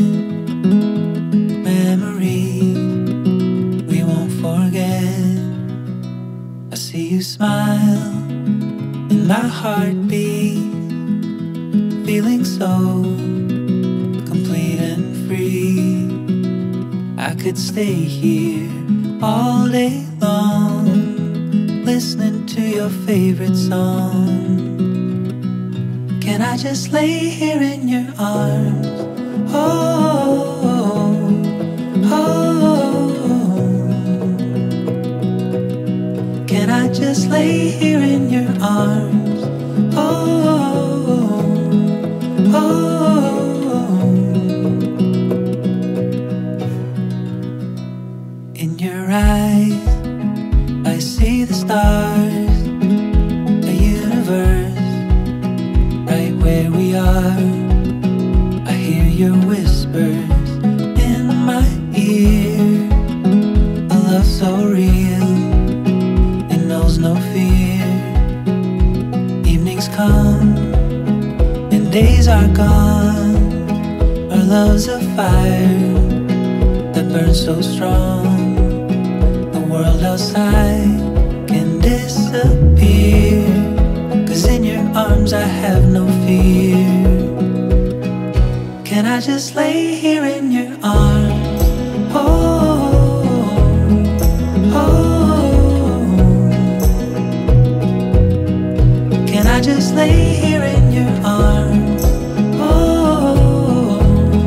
Memories we won't forget. I see you smile and my heart beats, feeling so complete and free. I could stay here all day long, listening to your favorite song. Can I just lay here in your arms? Oh, oh. Can I just lay here in your arms? Oh, oh. In your eyes, I see the stars, a universe right where we are. I hear your whispers in my ear. A love so real, it knows no fear. Evenings come and days are gone. Our love's a fire that burns so strong. The world outside can disappear, 'cause in your arms I have no fear. Can I just lay here in your arms? Oh, oh. Can I just lay here in your arms? Oh,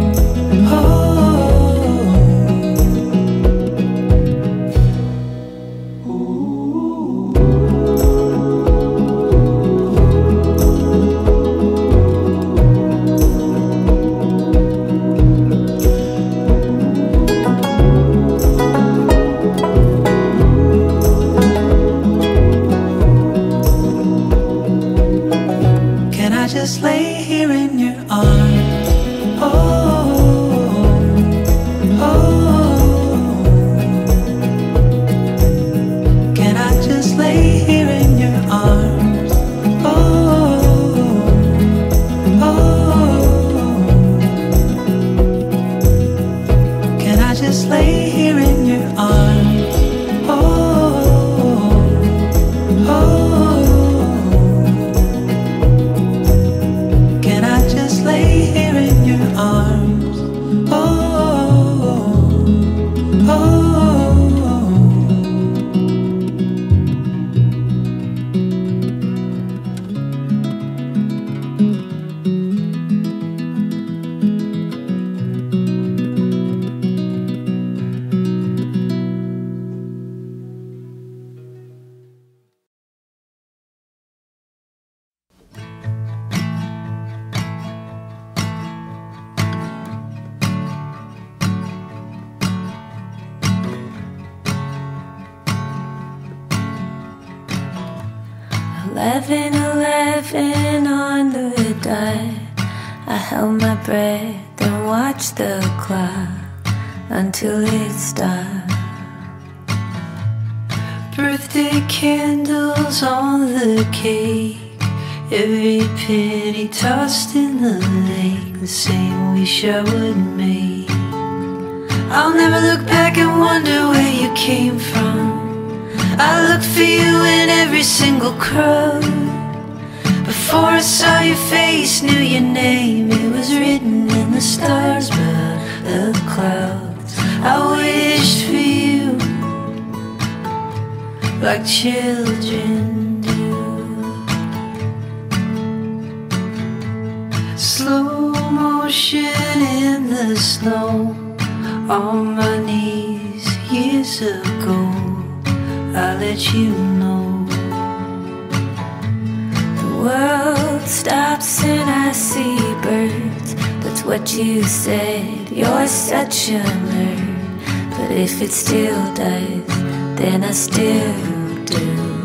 just lay here in your arms. Oh, oh. Can I just lay here in your arms? Oh, oh. Can I just lay here in your arms? Oh, oh. 11:11 on the dot. I held my breath and watched the clock until it stopped. Birthday candles on the cake, every penny tossed in the lake, the same wish I would make. I'll never look back and wonder where you came from. I looked for you in every single crowd. Before I saw your face, knew your name. It was written in the stars above the clouds. I wished for you like children do. Slow motion in the snow, on my knees years ago. I let you know. The world stops and I see birds. That's what you said, you're such a nerd. But if it still does, then I still do.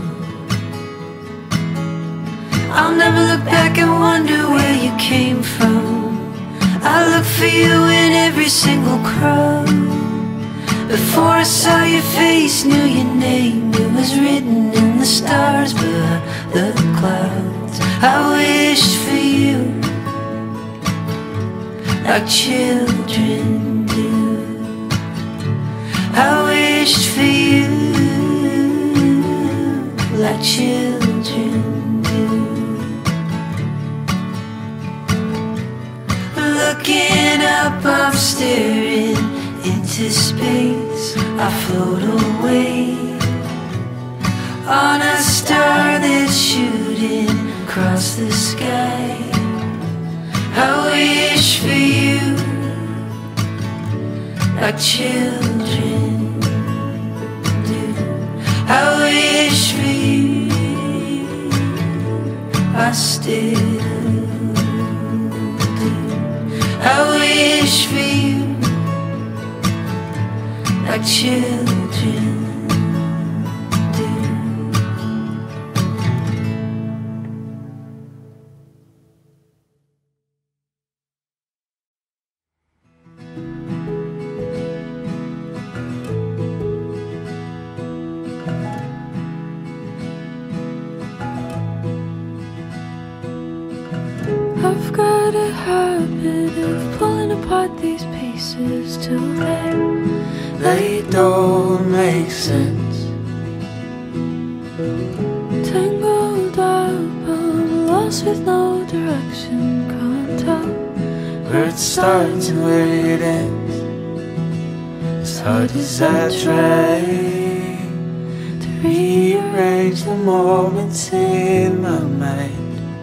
I'll never look back and wonder where you came from. I look for you in every single crowd. Before I saw your face, knew your name. It was written in the stars above the clouds. I wished for you like children do. I wished for you like children do. Looking up, I'm staring into space. I float away on a star that's shooting across the sky. I wish for you like children do. I wish for you, I still do. I wish for you like children do. I've got a habit of pulling apart these pieces till They don't make sense. tangled up, I'm lost with no direction, can't tell Where it starts and where it ends. As hard as I try to rearrange the moments in my mind,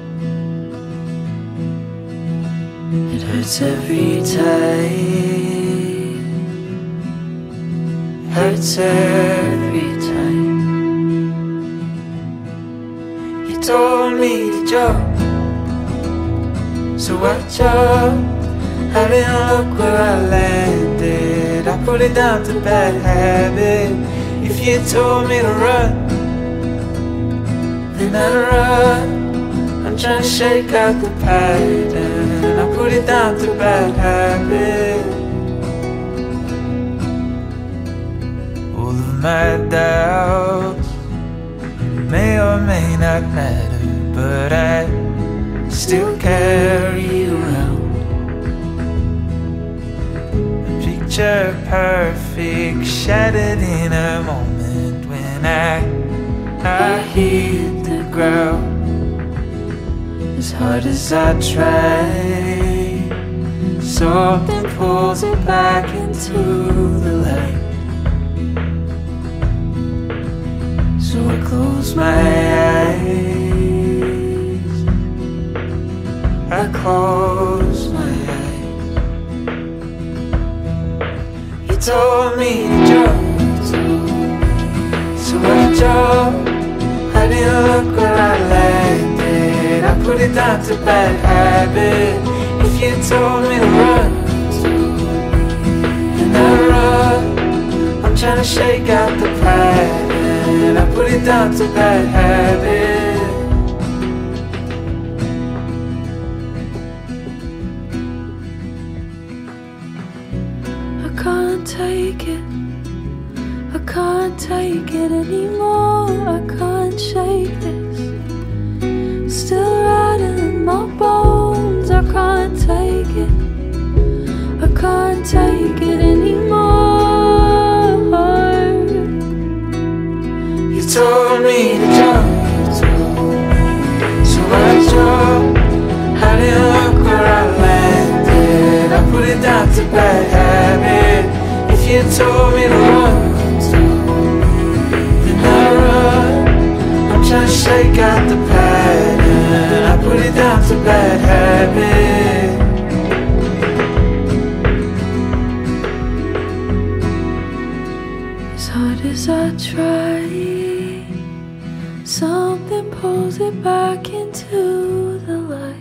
it hurts every time. Hurts every time. You told me to jump, so I jumped. I didn't look where I landed. I put it down to bad habit. If you told me to run, then I'd run. I'm trying to shake out the pattern. I put it down to bad habit. All of my doubts may or may not matter, but I still carry around a picture perfect, shattered in a moment when I hit the ground. As hard as I try, something pulls it back into the light. So I close my eyes, I close my eyes. You told me to jump, so I jumped. I didn't look where I landed. I put it down to bad habit. If you told me to run, then I run. I'm trying to shake out the pattern. I put it down to bad habit. take it anymore. You told me to jump, so I jumped. How did it look where I landed? I put it down to bad habit. If you told me to run, then I run. I'm trying to shake out the pattern. I put it down to bad habit. As hard as I try, something pulls it back into the light.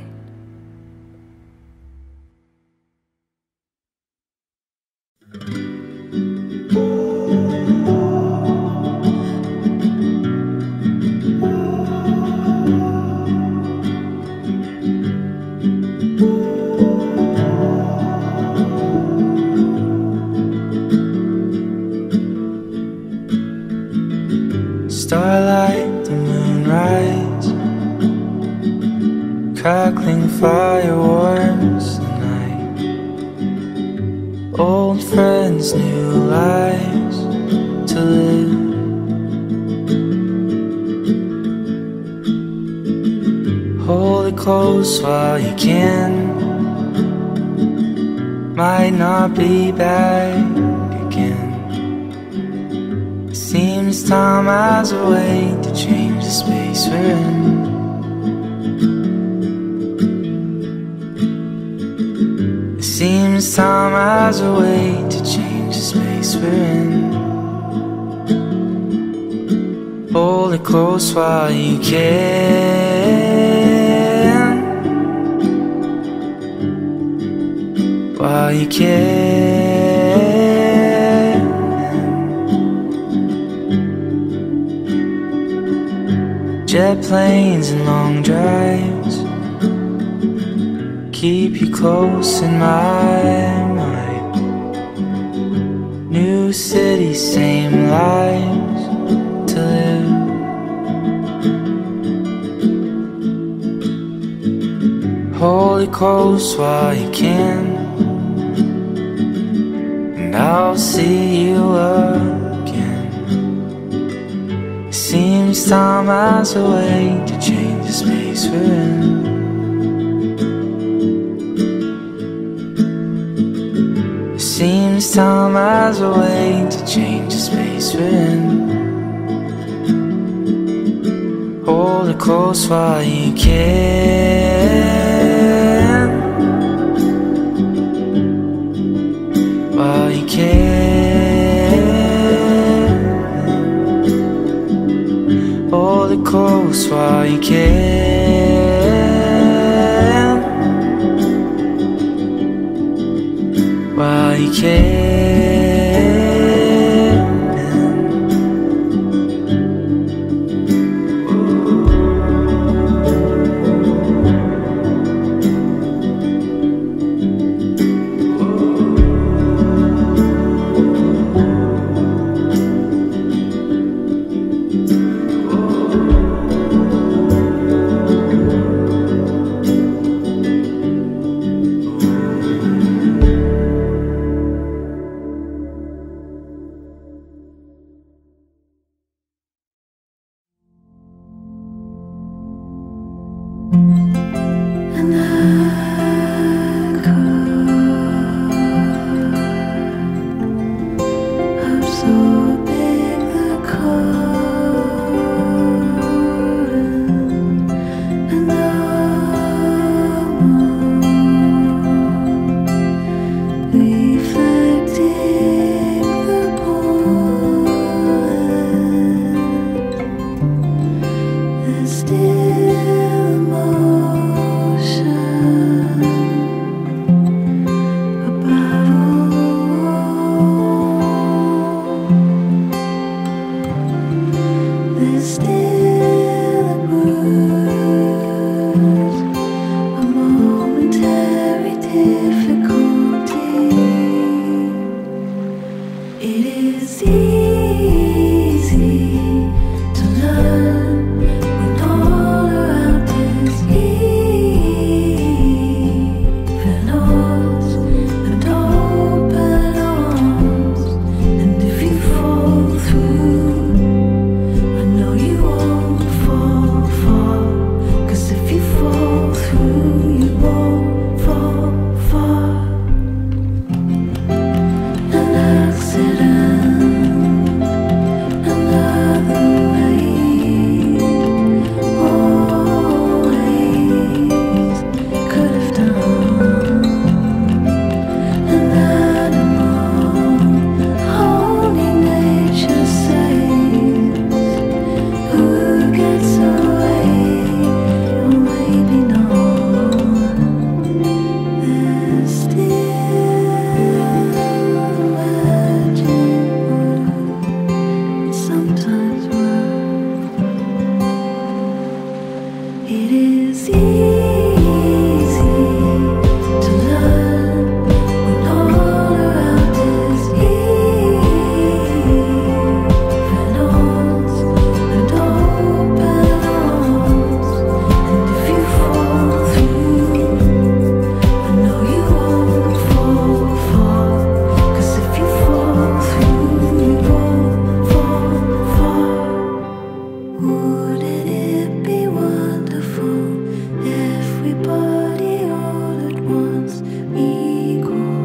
Starlight, the moonrise, crackling fire warms the night. Old friends, new lives to live. Hold it close while you can. Might not be back again. Seems time has a way to change the space we're in. It seems time has a way to change the space we're in. Hold it close while you can. While you can. Jet planes and long drives keep you close in my mind. New cities, same lives to live. Hold it close while you can, and I'll see you again. Seems time has a way to change the space we're in. Seems time has a way to change the space we're in. Hold it close while you can. While you can. Hold it close while you can. While you can. And absorbing the current and the moon, reflecting the point. There's still motion above all. There's still a bruise, a momentary difficulty. It is easy to learn when all around It is easy to learn when all around is even odds and open arms. And if you fall through, I know you won't fall far. 'Cause if you fall through, you won't fall far. Wouldn't it be wonderful? Everybody all at once equal.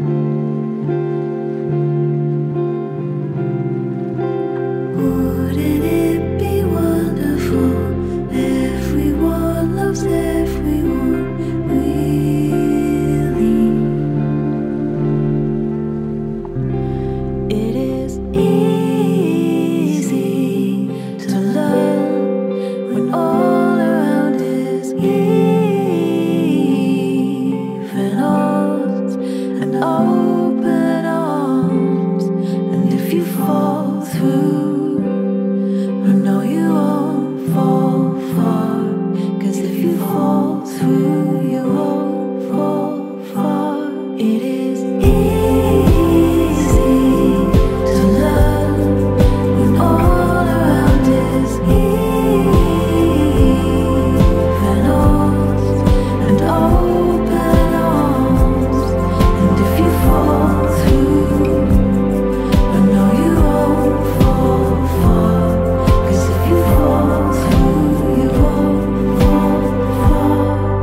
Wouldn't it be wonderful? Everyone loves everyone really. It is easy to learn when all around is even odds and open arms. And if you fall through, I know you won't fall far. 'Cause if you fall through, you won't fall far. It is easy to learn when all around is even odds and open arms. And if you fall through, I know you won't fall far. 'Cause if you fall through, you won't fall far.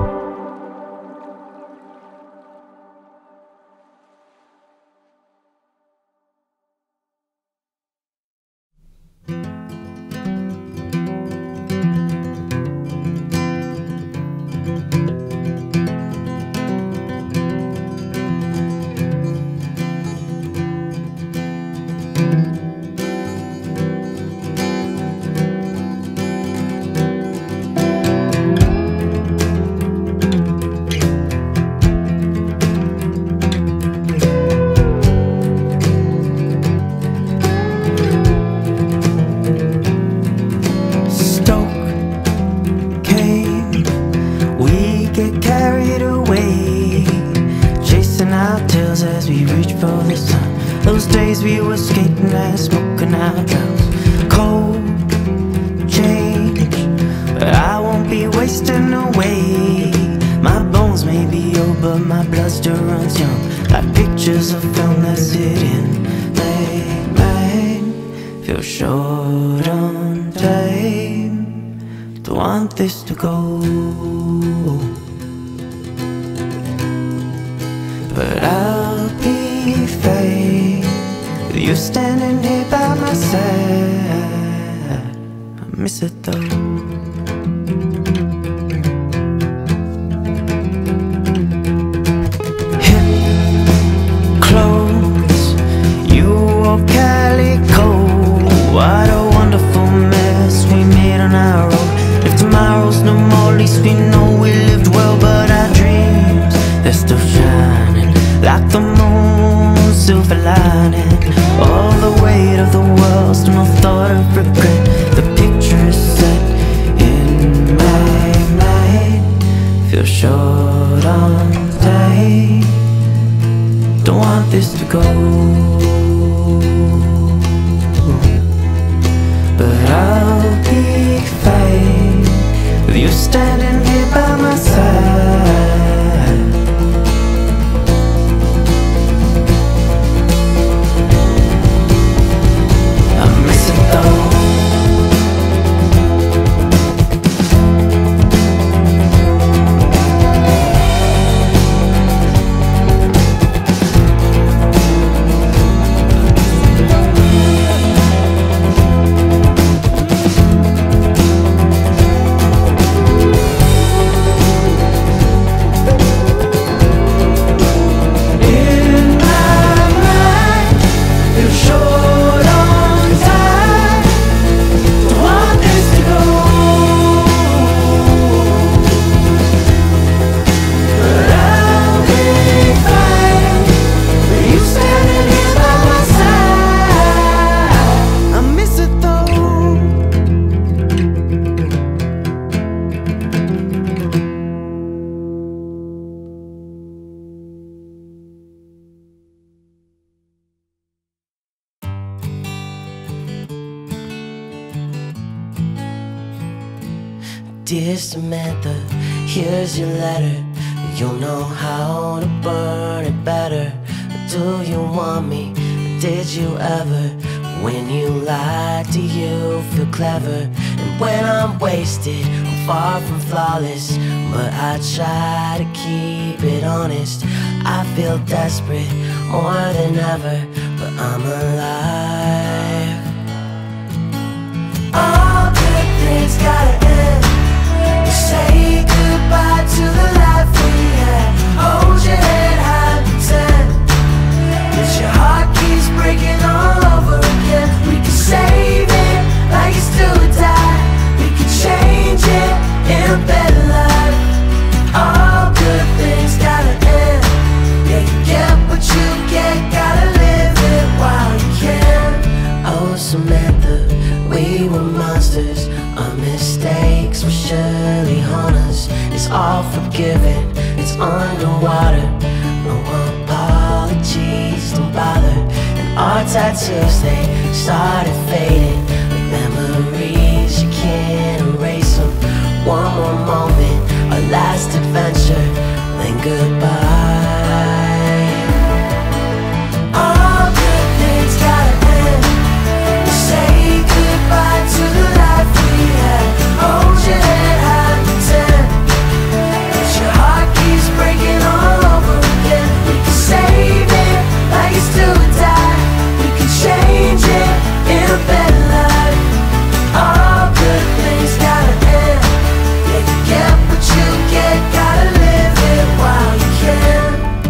Stoke came, we get carried away, chasing our tails as we reach for the sun. Those days we were skating and smoking our drums. Cold change, but I won't be wasting away. My bones may be old, but my blood still runs young, like pictures of film that sit in late night. Feel short on time, don't want this to go, but I'll be fine with you standing here by my side. I miss it though. Hip clothes, you wore calico. What a wonderful mess we made on our own. If tomorrow's no more, at least we know we lived well. But our dreams, they're still shining like the moon, silver lining. All the weight of the world, still no thought of regret. The picture is set in my mind. Feel short on time, don't want this to go, but I'll be fine with you standing here by my side. I miss it though. Dear Samantha, here's your letter. You'll know how to burn it better. Do you want me? Did you ever? When you lie, do you feel clever? And when I'm wasted, I'm far from flawless, but I try to keep it honest. I feel desperate more than ever, but I'm alive. All good things gotta end. You say goodbye to the life we had. Hold your head high, pretend that your heart keeps breaking all over again. We can save it like it's do or die. We can change it in a better life. All good things gotta end. Yeah, you get what you get, gotta live it while you can. Oh Samantha, we were monsters. Our mistakes will surely haunt us. It's all forgiven, it's underwater. No apologies, don't bother. And our tattoos, they started fading like memories, you can't erase them. One more moment, our last adventure, then goodbye. All good things gotta end. You say goodbye to the life we had. Hold your head high, pretend that your heart keeps breaking all over again. We can save it like it's do or die. We can change it in a better life. All good things gotta end. Yeah, you get what you get, gotta live it while you can.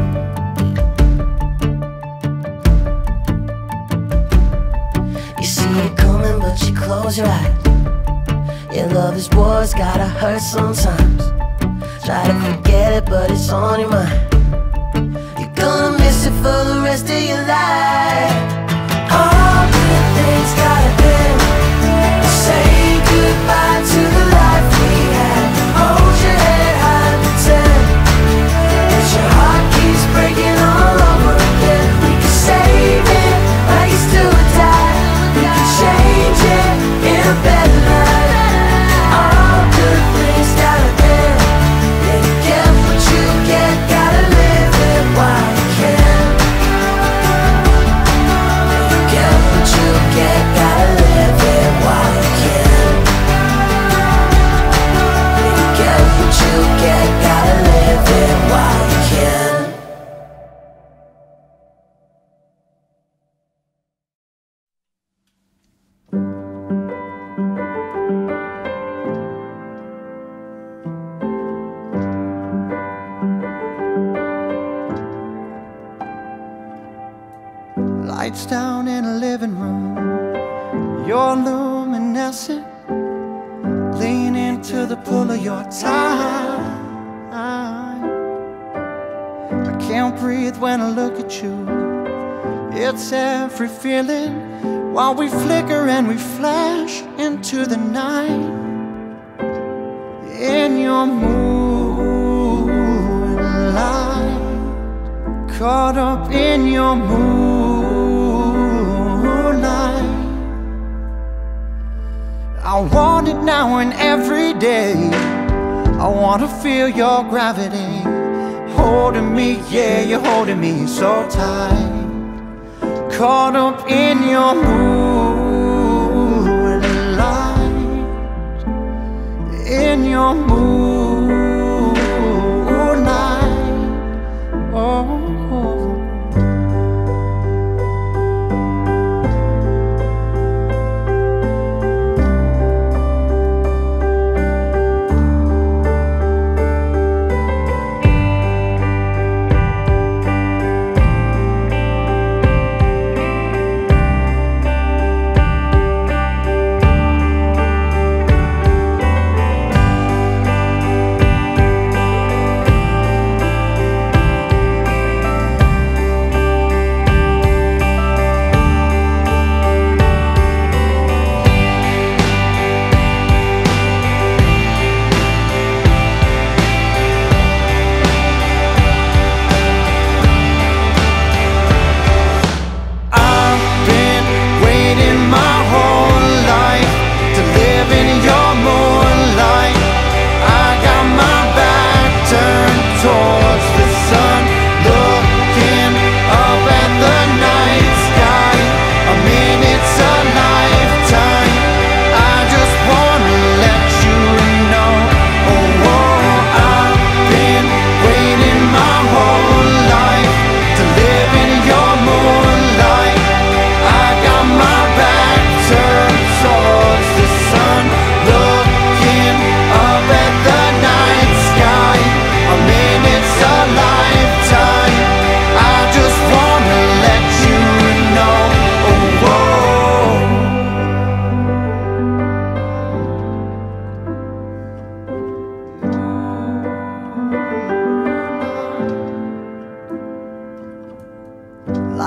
You see it coming, but you close your eyes. Your love is war's gotta hurt sometimes. Try to forget it, but it's on your mind. You're gonna miss it for the rest of your life. All good things gotta end. Say goodbye to the life we had. Hold your head high, pretend that your heart keeps breaking all over again. We can save it like it's do or die. We can change it in a better life. All good things gotta end. Yeah, you get what you get, gotta live it while you can. Yeah, you get what you get, gotta live it while you can. Yeah, you get what you get, gotta live it while you can. Lights down in a living room, you're luminescent. Lean into the pull of your time. I can't breathe when I look at you. It's every feeling while we flicker and we flash into the night. In your moonlight, caught up in your moonlight. I want it now and every day. I want to feel your gravity holding me, yeah, you're holding me so tight. Caught up in your moonlight, in your moonlight. Oh.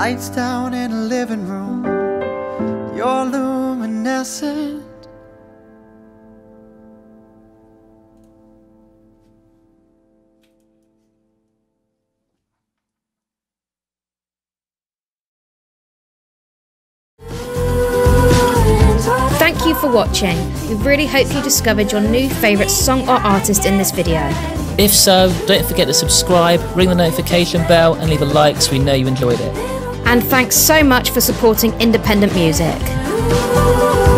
Lights down in the living room, you're luminescent. Thank you for watching. We really hope you discovered your new favourite song or artist in this video. If so, don't forget to subscribe, ring the notification bell and leave a like so we know you enjoyed it. And thanks so much for supporting independent music.